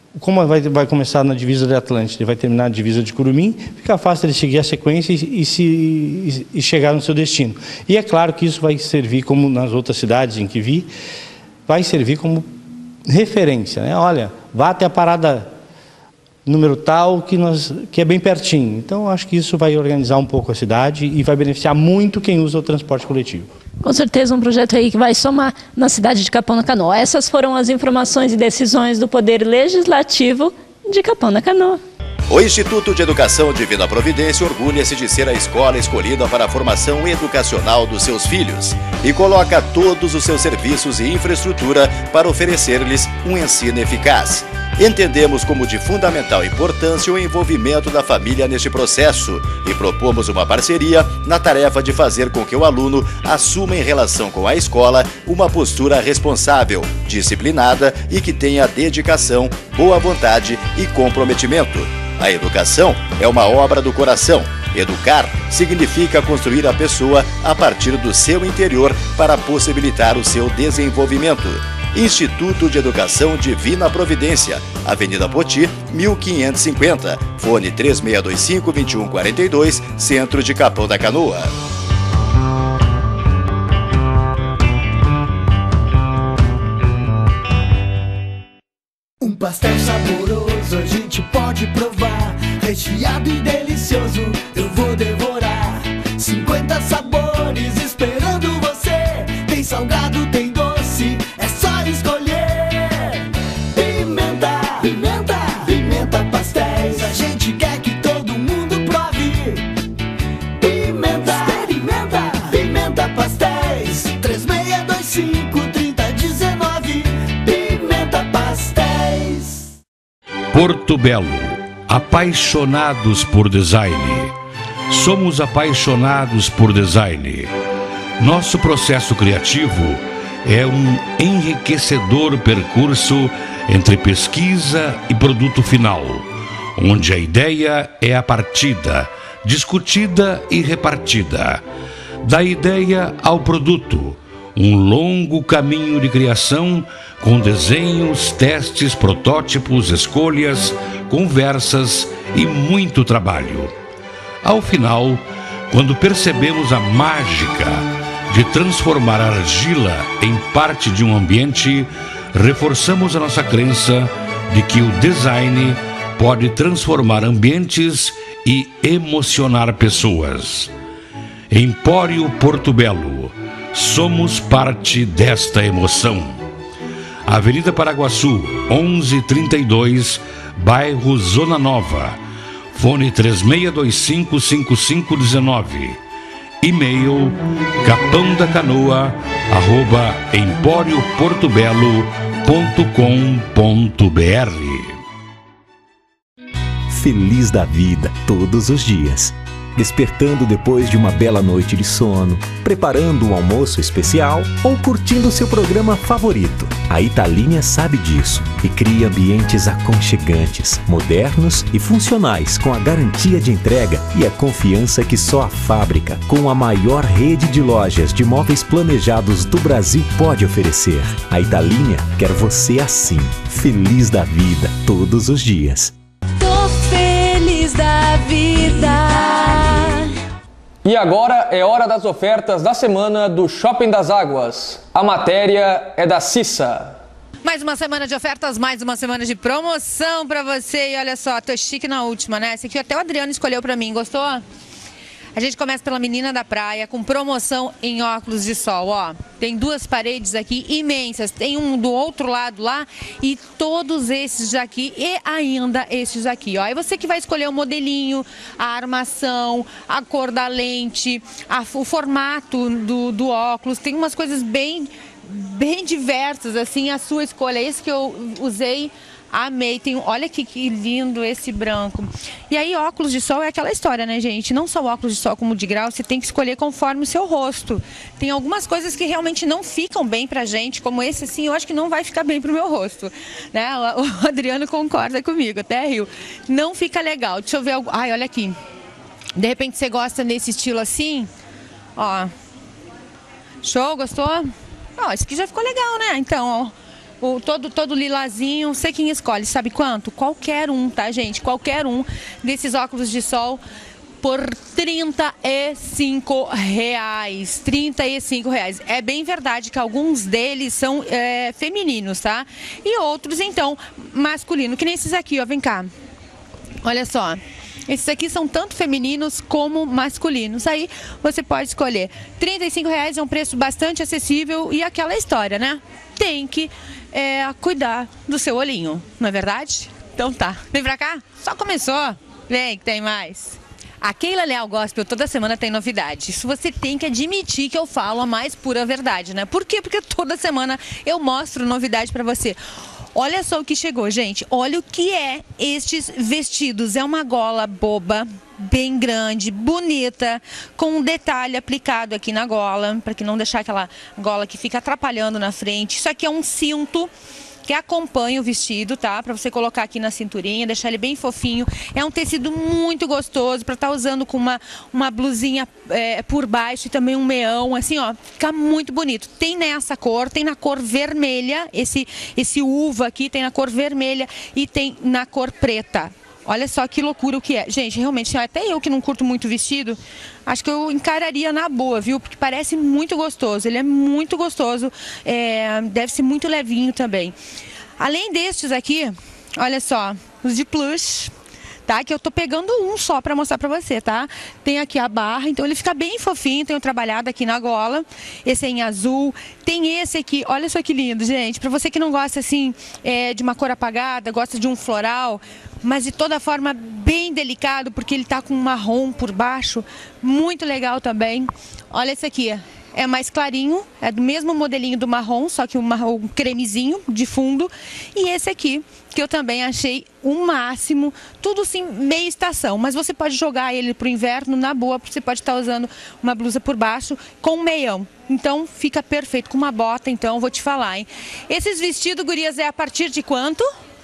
como vai, vai começar na divisa de Atlântida e vai terminar na divisa de Curumim, fica fácil ele seguir a sequência e, e, se, e, e chegar no seu destino. E é claro que isso vai servir, como nas outras cidades em que vi, vai servir como referência, né? Olha, vá até a parada número tal, que, nós, que é bem pertinho. Então, acho que isso vai organizar um pouco a cidade e vai beneficiar muito quem usa o transporte coletivo. Com certeza um projeto aí que vai somar na cidade de Capão da Canoa. Essas foram as informações e decisões do Poder Legislativo de Capão da Canoa. O Instituto de Educação Divina Providência orgulha-se de ser a escola escolhida para a formação educacional dos seus filhos e coloca todos os seus serviços e infraestrutura para oferecer-lhes um ensino eficaz. Entendemos como de fundamental importância o envolvimento da família neste processo e propomos uma parceria na tarefa de fazer com que o aluno assuma em relação com a escola uma postura responsável, disciplinada e que tenha dedicação, boa vontade e comprometimento. A educação é uma obra do coração. Educar significa construir a pessoa a partir do seu interior para possibilitar o seu desenvolvimento. Instituto de Educação Divina Providência, Avenida Poti, mil quinhentos e cinquenta, fone três seis dois cinco, dois um quatro dois, Centro de Capão da Canoa. Um pastel saboroso a gente pode provar, recheado e delicioso, eu vou devorar. cinquenta sabores esperando você, tem salgado, tem doce, é só escolher. Pimenta, pimenta, pimenta pastéis, a gente quer que todo mundo prove. Pimenta, experimenta, pimenta pastéis, três seis dois cinco, trinta dezenove, pimenta pastéis. Porto Belo, apaixonados por design. Somos apaixonados por design. Nosso processo criativo é um enriquecedor percurso entre pesquisa e produto final, onde a ideia é a partida, discutida e repartida. Da ideia ao produto, um longo caminho de criação com desenhos, testes, protótipos, escolhas, conversas e muito trabalho. Ao final, quando percebemos a mágica de transformar a argila em parte de um ambiente, reforçamos a nossa crença de que o design pode transformar ambientes e emocionar pessoas. Empório Porto Belo, somos parte desta emoção. Avenida Paraguaçu, onze trinta e dois, bairro Zona Nova. Fone três seis dois cinco, cinco cinco um nove. E-mail capão da canoa arroba empório porto belo ponto com ponto br. Feliz da vida todos os dias. Despertando depois de uma bela noite de sono, preparando um almoço especial ou curtindo seu programa favorito. A Italinha sabe disso e cria ambientes aconchegantes, modernos e funcionais com a garantia de entrega e a confiança que só a fábrica, com a maior rede de lojas de móveis planejados do Brasil, pode oferecer. A Italinha quer você assim, feliz da vida todos os dias. Tô feliz da vida. E agora é hora das ofertas da semana do Shopping das Águas. A matéria é da Cissa. Mais uma semana de ofertas, mais uma semana de promoção pra você. E olha só, tô chique na última, né? Esse aqui até o Adriano escolheu pra mim, gostou? A gente começa pela Menina da Praia, com promoção em óculos de sol, ó. Tem duas paredes aqui imensas, tem um do outro lado lá e todos esses aqui e ainda esses aqui, ó. Aí você que vai escolher o modelinho, a armação, a cor da lente, a, o formato do, do óculos, tem umas coisas bem, bem diversas, assim, a sua escolha. Esse que eu usei, amei. Tem, olha que, que lindo esse branco. E aí, óculos de sol é aquela história, né, gente? Não só óculos de sol como de grau, você tem que escolher conforme o seu rosto. Tem algumas coisas que realmente não ficam bem pra gente, como esse, assim, eu acho que não vai ficar bem pro meu rosto, né? O Adriano concorda comigo, até riu. Não fica legal. Deixa eu ver algo. Ai, olha aqui. De repente você gosta nesse estilo assim, ó. Show, gostou? Ó, esse aqui já ficou legal, né? Então, ó. o, todo, todo lilazinho, você quem escolhe, sabe quanto? Qualquer um, tá, gente? Qualquer um desses óculos de sol por trinta e cinco reais. trinta e cinco reais. É bem verdade que alguns deles são é, femininos, tá? E outros, então, masculinos, que nem esses aqui, ó, vem cá. Olha só. Esses aqui são tanto femininos como masculinos. Aí você pode escolher. trinta e cinco reais é um preço bastante acessível e aquela história, né? Tem que é, cuidar do seu olhinho, não é verdade? Então tá. Vem pra cá? Só começou. Vem que tem mais. A Keila Leal Gospel toda semana tem novidade. Isso você tem que admitir que eu falo a mais pura verdade, né? Por quê? Porque toda semana eu mostro novidade pra você. Olha só o que chegou, gente. Olha o que é estes vestidos. É uma gola boba, bem grande, bonita, com um detalhe aplicado aqui na gola, para que não deixar aquela gola que fica atrapalhando na frente. Isso aqui é um cinto que acompanha o vestido, tá? Para você colocar aqui na cinturinha, deixar ele bem fofinho. É um tecido muito gostoso para estar usando com uma, uma blusinha é, por baixo e também um meião, assim, ó, fica muito bonito. Tem nessa cor, tem na cor vermelha, esse, esse uva aqui tem na cor vermelha e tem na cor preta. Olha só que loucura o que é. Gente, realmente, até eu que não curto muito vestido, acho que eu encararia na boa, viu? Porque parece muito gostoso. Ele é muito gostoso, é, deve ser muito levinho também. Além destes aqui, olha só, os de plush, tá? Que eu tô pegando um só pra mostrar pra você, tá? Tem aqui a barra, então ele fica bem fofinho, tem um trabalhado aqui na gola. Esse é em azul. Tem esse aqui, olha só que lindo, gente. Pra você que não gosta, assim, é, de uma cor apagada, gosta de um floral, mas de toda forma bem delicado, porque ele tá com um marrom por baixo, muito legal também. Olha esse aqui, é mais clarinho, é do mesmo modelinho do marrom, só que um marrom cremezinho de fundo. E esse aqui, que eu também achei o máximo, tudo assim, meia estação, mas você pode jogar ele pro inverno na boa, porque você pode estar usando uma blusa por baixo com um meião. Então fica perfeito, com uma bota, então vou te falar, hein. Esses vestidos, gurias, é a partir de quanto?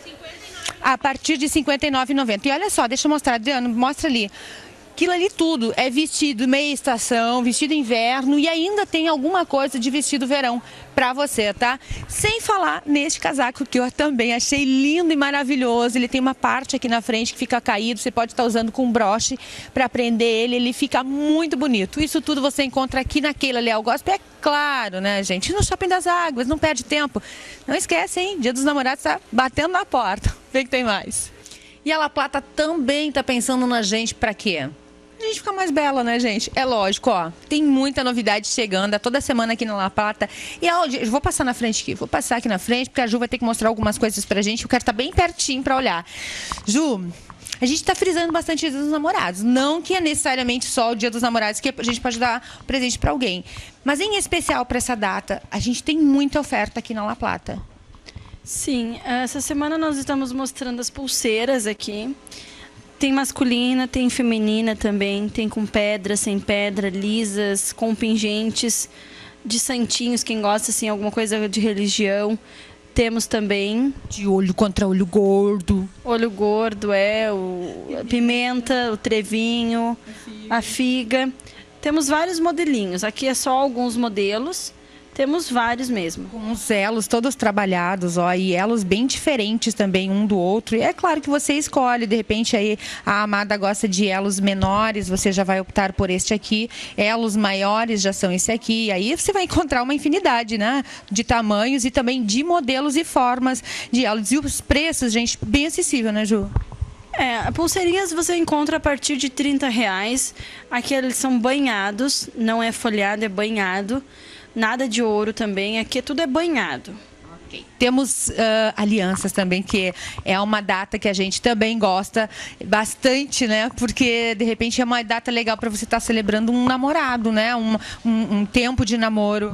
A partir de cinquenta e nove reais e noventa centavos. E olha só, deixa eu mostrar, Adriano, mostra ali. Aquilo ali tudo é vestido meia estação, vestido inverno e ainda tem alguma coisa de vestido verão pra você, tá? Sem falar neste casaco que eu também achei lindo e maravilhoso. Ele tem uma parte aqui na frente que fica caído, você pode estar usando com um broche pra prender ele, ele fica muito bonito. Isso tudo você encontra aqui na Keila Leal Gospel, é claro, né, gente? No Shopping das Águas, não perde tempo. Não esquece, hein? Dia dos Namorados tá batendo na porta. Vê que tem mais. E a La Plata também tá pensando na gente pra quê? A gente fica mais bela, né, gente? É lógico, ó. Tem muita novidade chegando toda semana aqui na La Plata. E ó, eu vou passar na frente aqui. Vou passar aqui na frente, porque a Ju vai ter que mostrar algumas coisas pra gente. Eu quero estar bem pertinho pra olhar. Ju, a gente tá frisando bastante o Dia dos Namorados. Não que é necessariamente só o Dia dos Namorados que a gente pode dar presente pra alguém. Mas em especial pra essa data, a gente tem muita oferta aqui na La Plata. Sim, essa semana nós estamos mostrando as pulseiras aqui. Tem masculina, tem feminina também, tem com pedra, sem pedra, lisas, com pingentes, de santinhos, quem gosta, assim, alguma coisa de religião. Temos também... De olho contra olho gordo. Olho gordo, é, o, a pimenta, o trevinho, a figa. Temos vários modelinhos, aqui é só alguns modelos. Temos vários mesmo. Com os elos todos trabalhados, ó, e elos bem diferentes também um do outro. E é claro que você escolhe, de repente aí a amada gosta de elos menores, você já vai optar por este aqui. Elos maiores já são esse aqui. E aí você vai encontrar uma infinidade, né, de tamanhos e também de modelos e formas de elos. E os preços, gente, bem acessível, né, Ju? É, pulseirinhas você encontra a partir de trinta reais. Aqui eles são banhados, não é folhado, é banhado. Nada de ouro também, aqui tudo é banhado. Okay. Temos uh, alianças também, que é uma data que a gente também gosta bastante, né? Porque, de repente, é uma data legal para você estar tá celebrando um namorado, né? Um, um, um tempo de namoro.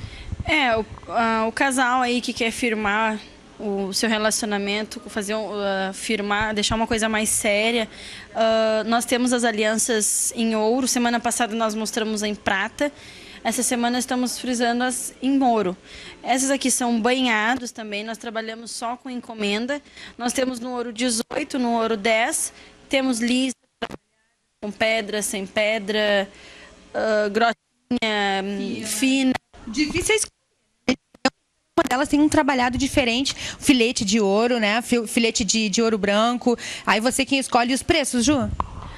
É, o, uh, o casal aí que quer firmar o seu relacionamento, fazer uh, firmar, deixar uma coisa mais séria. Uh, nós temos as alianças em ouro. Semana passada nós mostramos em prata. Essa semana estamos frisando as em ouro. Essas aqui são banhados também, nós trabalhamos só com encomenda. Nós temos no ouro dezoito, no ouro dez, temos lisa, com pedra, sem pedra, uh, grossinha, fina. Difícil escolher. delas tem um trabalhado diferente, filete de ouro, né? Filete de, de ouro branco. Aí você quem escolhe os preços, Ju?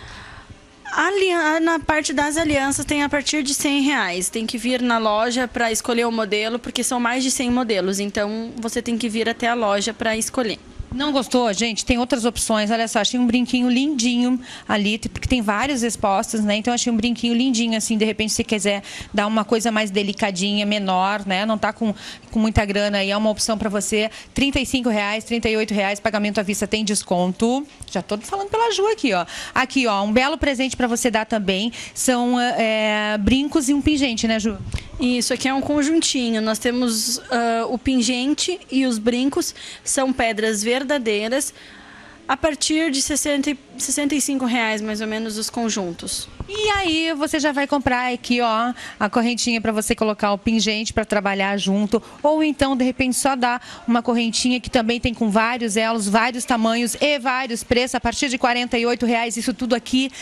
Na parte das alianças tem a partir de cem reais. Tem que vir na loja para escolher o modelo, porque são mais de cem modelos. Então, você tem que vir até a loja para escolher. Não gostou, gente? Tem outras opções. Olha só, achei um brinquinho lindinho ali, porque tem vários expostos, né? Então, achei um brinquinho lindinho, assim, de repente, se quiser dar uma coisa mais delicadinha, menor, né? Não tá com, com muita grana aí, é uma opção para você. trinta e cinco reais, trinta e oito reais, pagamento à vista tem desconto. Já tô falando pela Ju aqui, ó. Aqui, ó, um belo presente para você dar também. São é, brincos e um pingente, né, Ju? Isso, aqui é um conjuntinho. Nós temos uh, o pingente e os brincos, são pedras verdadeiras, a partir de sessenta, sessenta e cinco reais, mais ou menos, os conjuntos. E aí você já vai comprar aqui, ó, a correntinha para você colocar o pingente para trabalhar junto, ou então, de repente, só dar uma correntinha que também tem com vários elos, vários tamanhos e vários preços, a partir de quarenta e oito reais, isso tudo aqui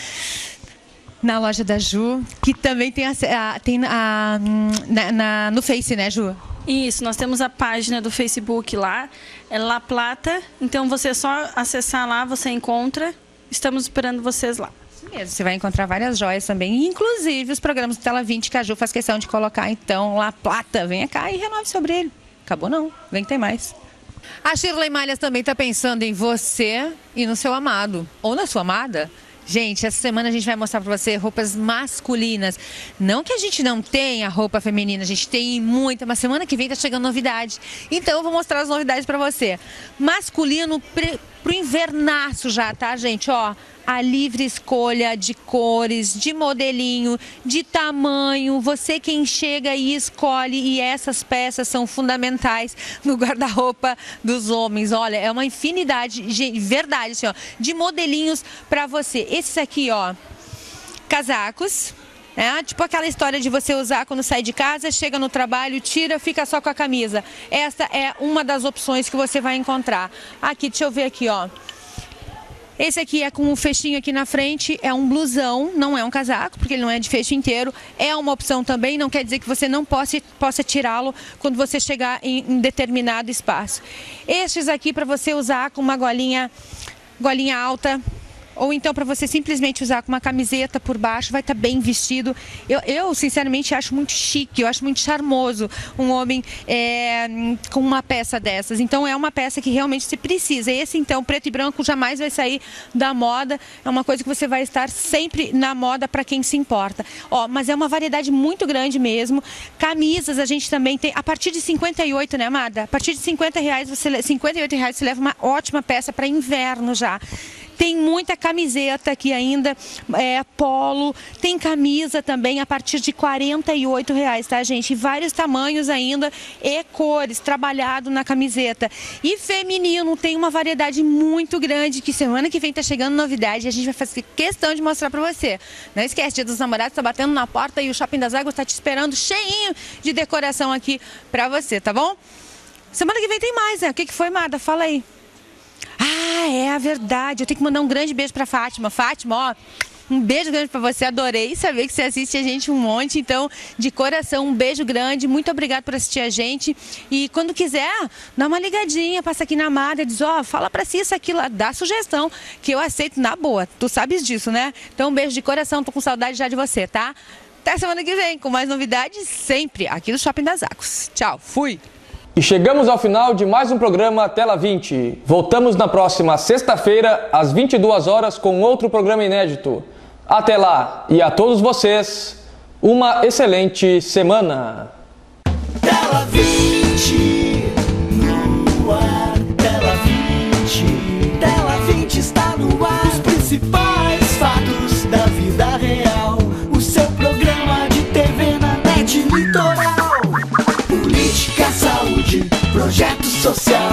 na loja da Ju, que também tem, a, a, tem a, na, na, no Face, né, Ju? Isso, nós temos a página do Facebook lá, é La Plata, então você é só acessar lá, você encontra, estamos esperando vocês lá. Isso mesmo, você vai encontrar várias joias também, inclusive os programas do Tela vinte, que a Ju faz questão de colocar, então, La Plata, venha cá e renove seu brilho. Acabou não, vem que tem mais. A Shirley Malhas também está pensando em você e no seu amado, ou na sua amada. Gente, essa semana a gente vai mostrar para você roupas masculinas. Não que a gente não tenha roupa feminina, a gente tem muita, mas semana que vem tá chegando novidade. Então eu vou mostrar as novidades para você. Masculino pre, pro invernaço já, tá, gente? Ó, a livre escolha de cores, de modelinho, de tamanho. Você quem chega e escolhe, e essas peças são fundamentais no guarda-roupa dos homens. Olha, é uma infinidade, gente, verdade, assim, ó, de modelinhos para você. Esses aqui, ó, casacos. É, tipo aquela história de você usar quando sai de casa, chega no trabalho, tira, fica só com a camisa. Essa é uma das opções que você vai encontrar. Aqui, deixa eu ver aqui, ó. Esse aqui é com um fechinho aqui na frente, é um blusão, não é um casaco, porque ele não é de fecho inteiro. É uma opção também, não quer dizer que você não possa, possa tirá-lo quando você chegar em, em determinado espaço. Estes aqui para você usar com uma golinha, golinha alta, ou então para você simplesmente usar com uma camiseta por baixo, vai estar bem vestido. Eu, eu, sinceramente, acho muito chique, eu acho muito charmoso um homem é, com uma peça dessas. Então, é uma peça que realmente se precisa. Esse, então, preto e branco jamais vai sair da moda. É uma coisa que você vai estar sempre na moda para quem se importa. Ó, mas é uma variedade muito grande mesmo. Camisas a gente também tem, a partir de cinquenta e oito, né, amada? A partir de cinquenta reais, você, cinquenta e oito reais você leva uma ótima peça para inverno já. Tem muita camiseta aqui ainda, é, polo, tem camisa também a partir de quarenta e oito reais, tá, gente? E vários tamanhos ainda e cores, trabalhado na camiseta. E feminino, tem uma variedade muito grande, que semana que vem tá chegando novidade e a gente vai fazer questão de mostrar pra você. Não esquece, Dia dos Namorados tá batendo na porta e o Shopping das Águas tá te esperando cheinho de decoração aqui pra você, tá bom? Semana que vem tem mais, né? O que que foi, Mada? Fala aí. Ah, é a verdade. Eu tenho que mandar um grande beijo pra Fátima. Fátima, ó, um beijo grande pra você. Adorei saber que você assiste a gente um monte. Então, de coração, um beijo grande. Muito obrigada por assistir a gente. E quando quiser, dá uma ligadinha, passa aqui na Amada, diz, ó, fala pra si isso aqui lá, dá sugestão, que eu aceito na boa. Tu sabes disso, né? Então, um beijo de coração. Tô com saudade já de você, tá? Até semana que vem, com mais novidades, sempre aqui no Shopping das Águas. Tchau, fui! E chegamos ao final de mais um programa Tela vinte. Voltamos na próxima sexta-feira, às vinte e duas horas, com outro programa inédito. Até lá, e a todos vocês, uma excelente semana. Tela vinte no ar, Tela vinte, Tela vinte está no ar. Os principais fatos da vida real, o seu programa de T V na net litoral. Política, saúde, projeto social.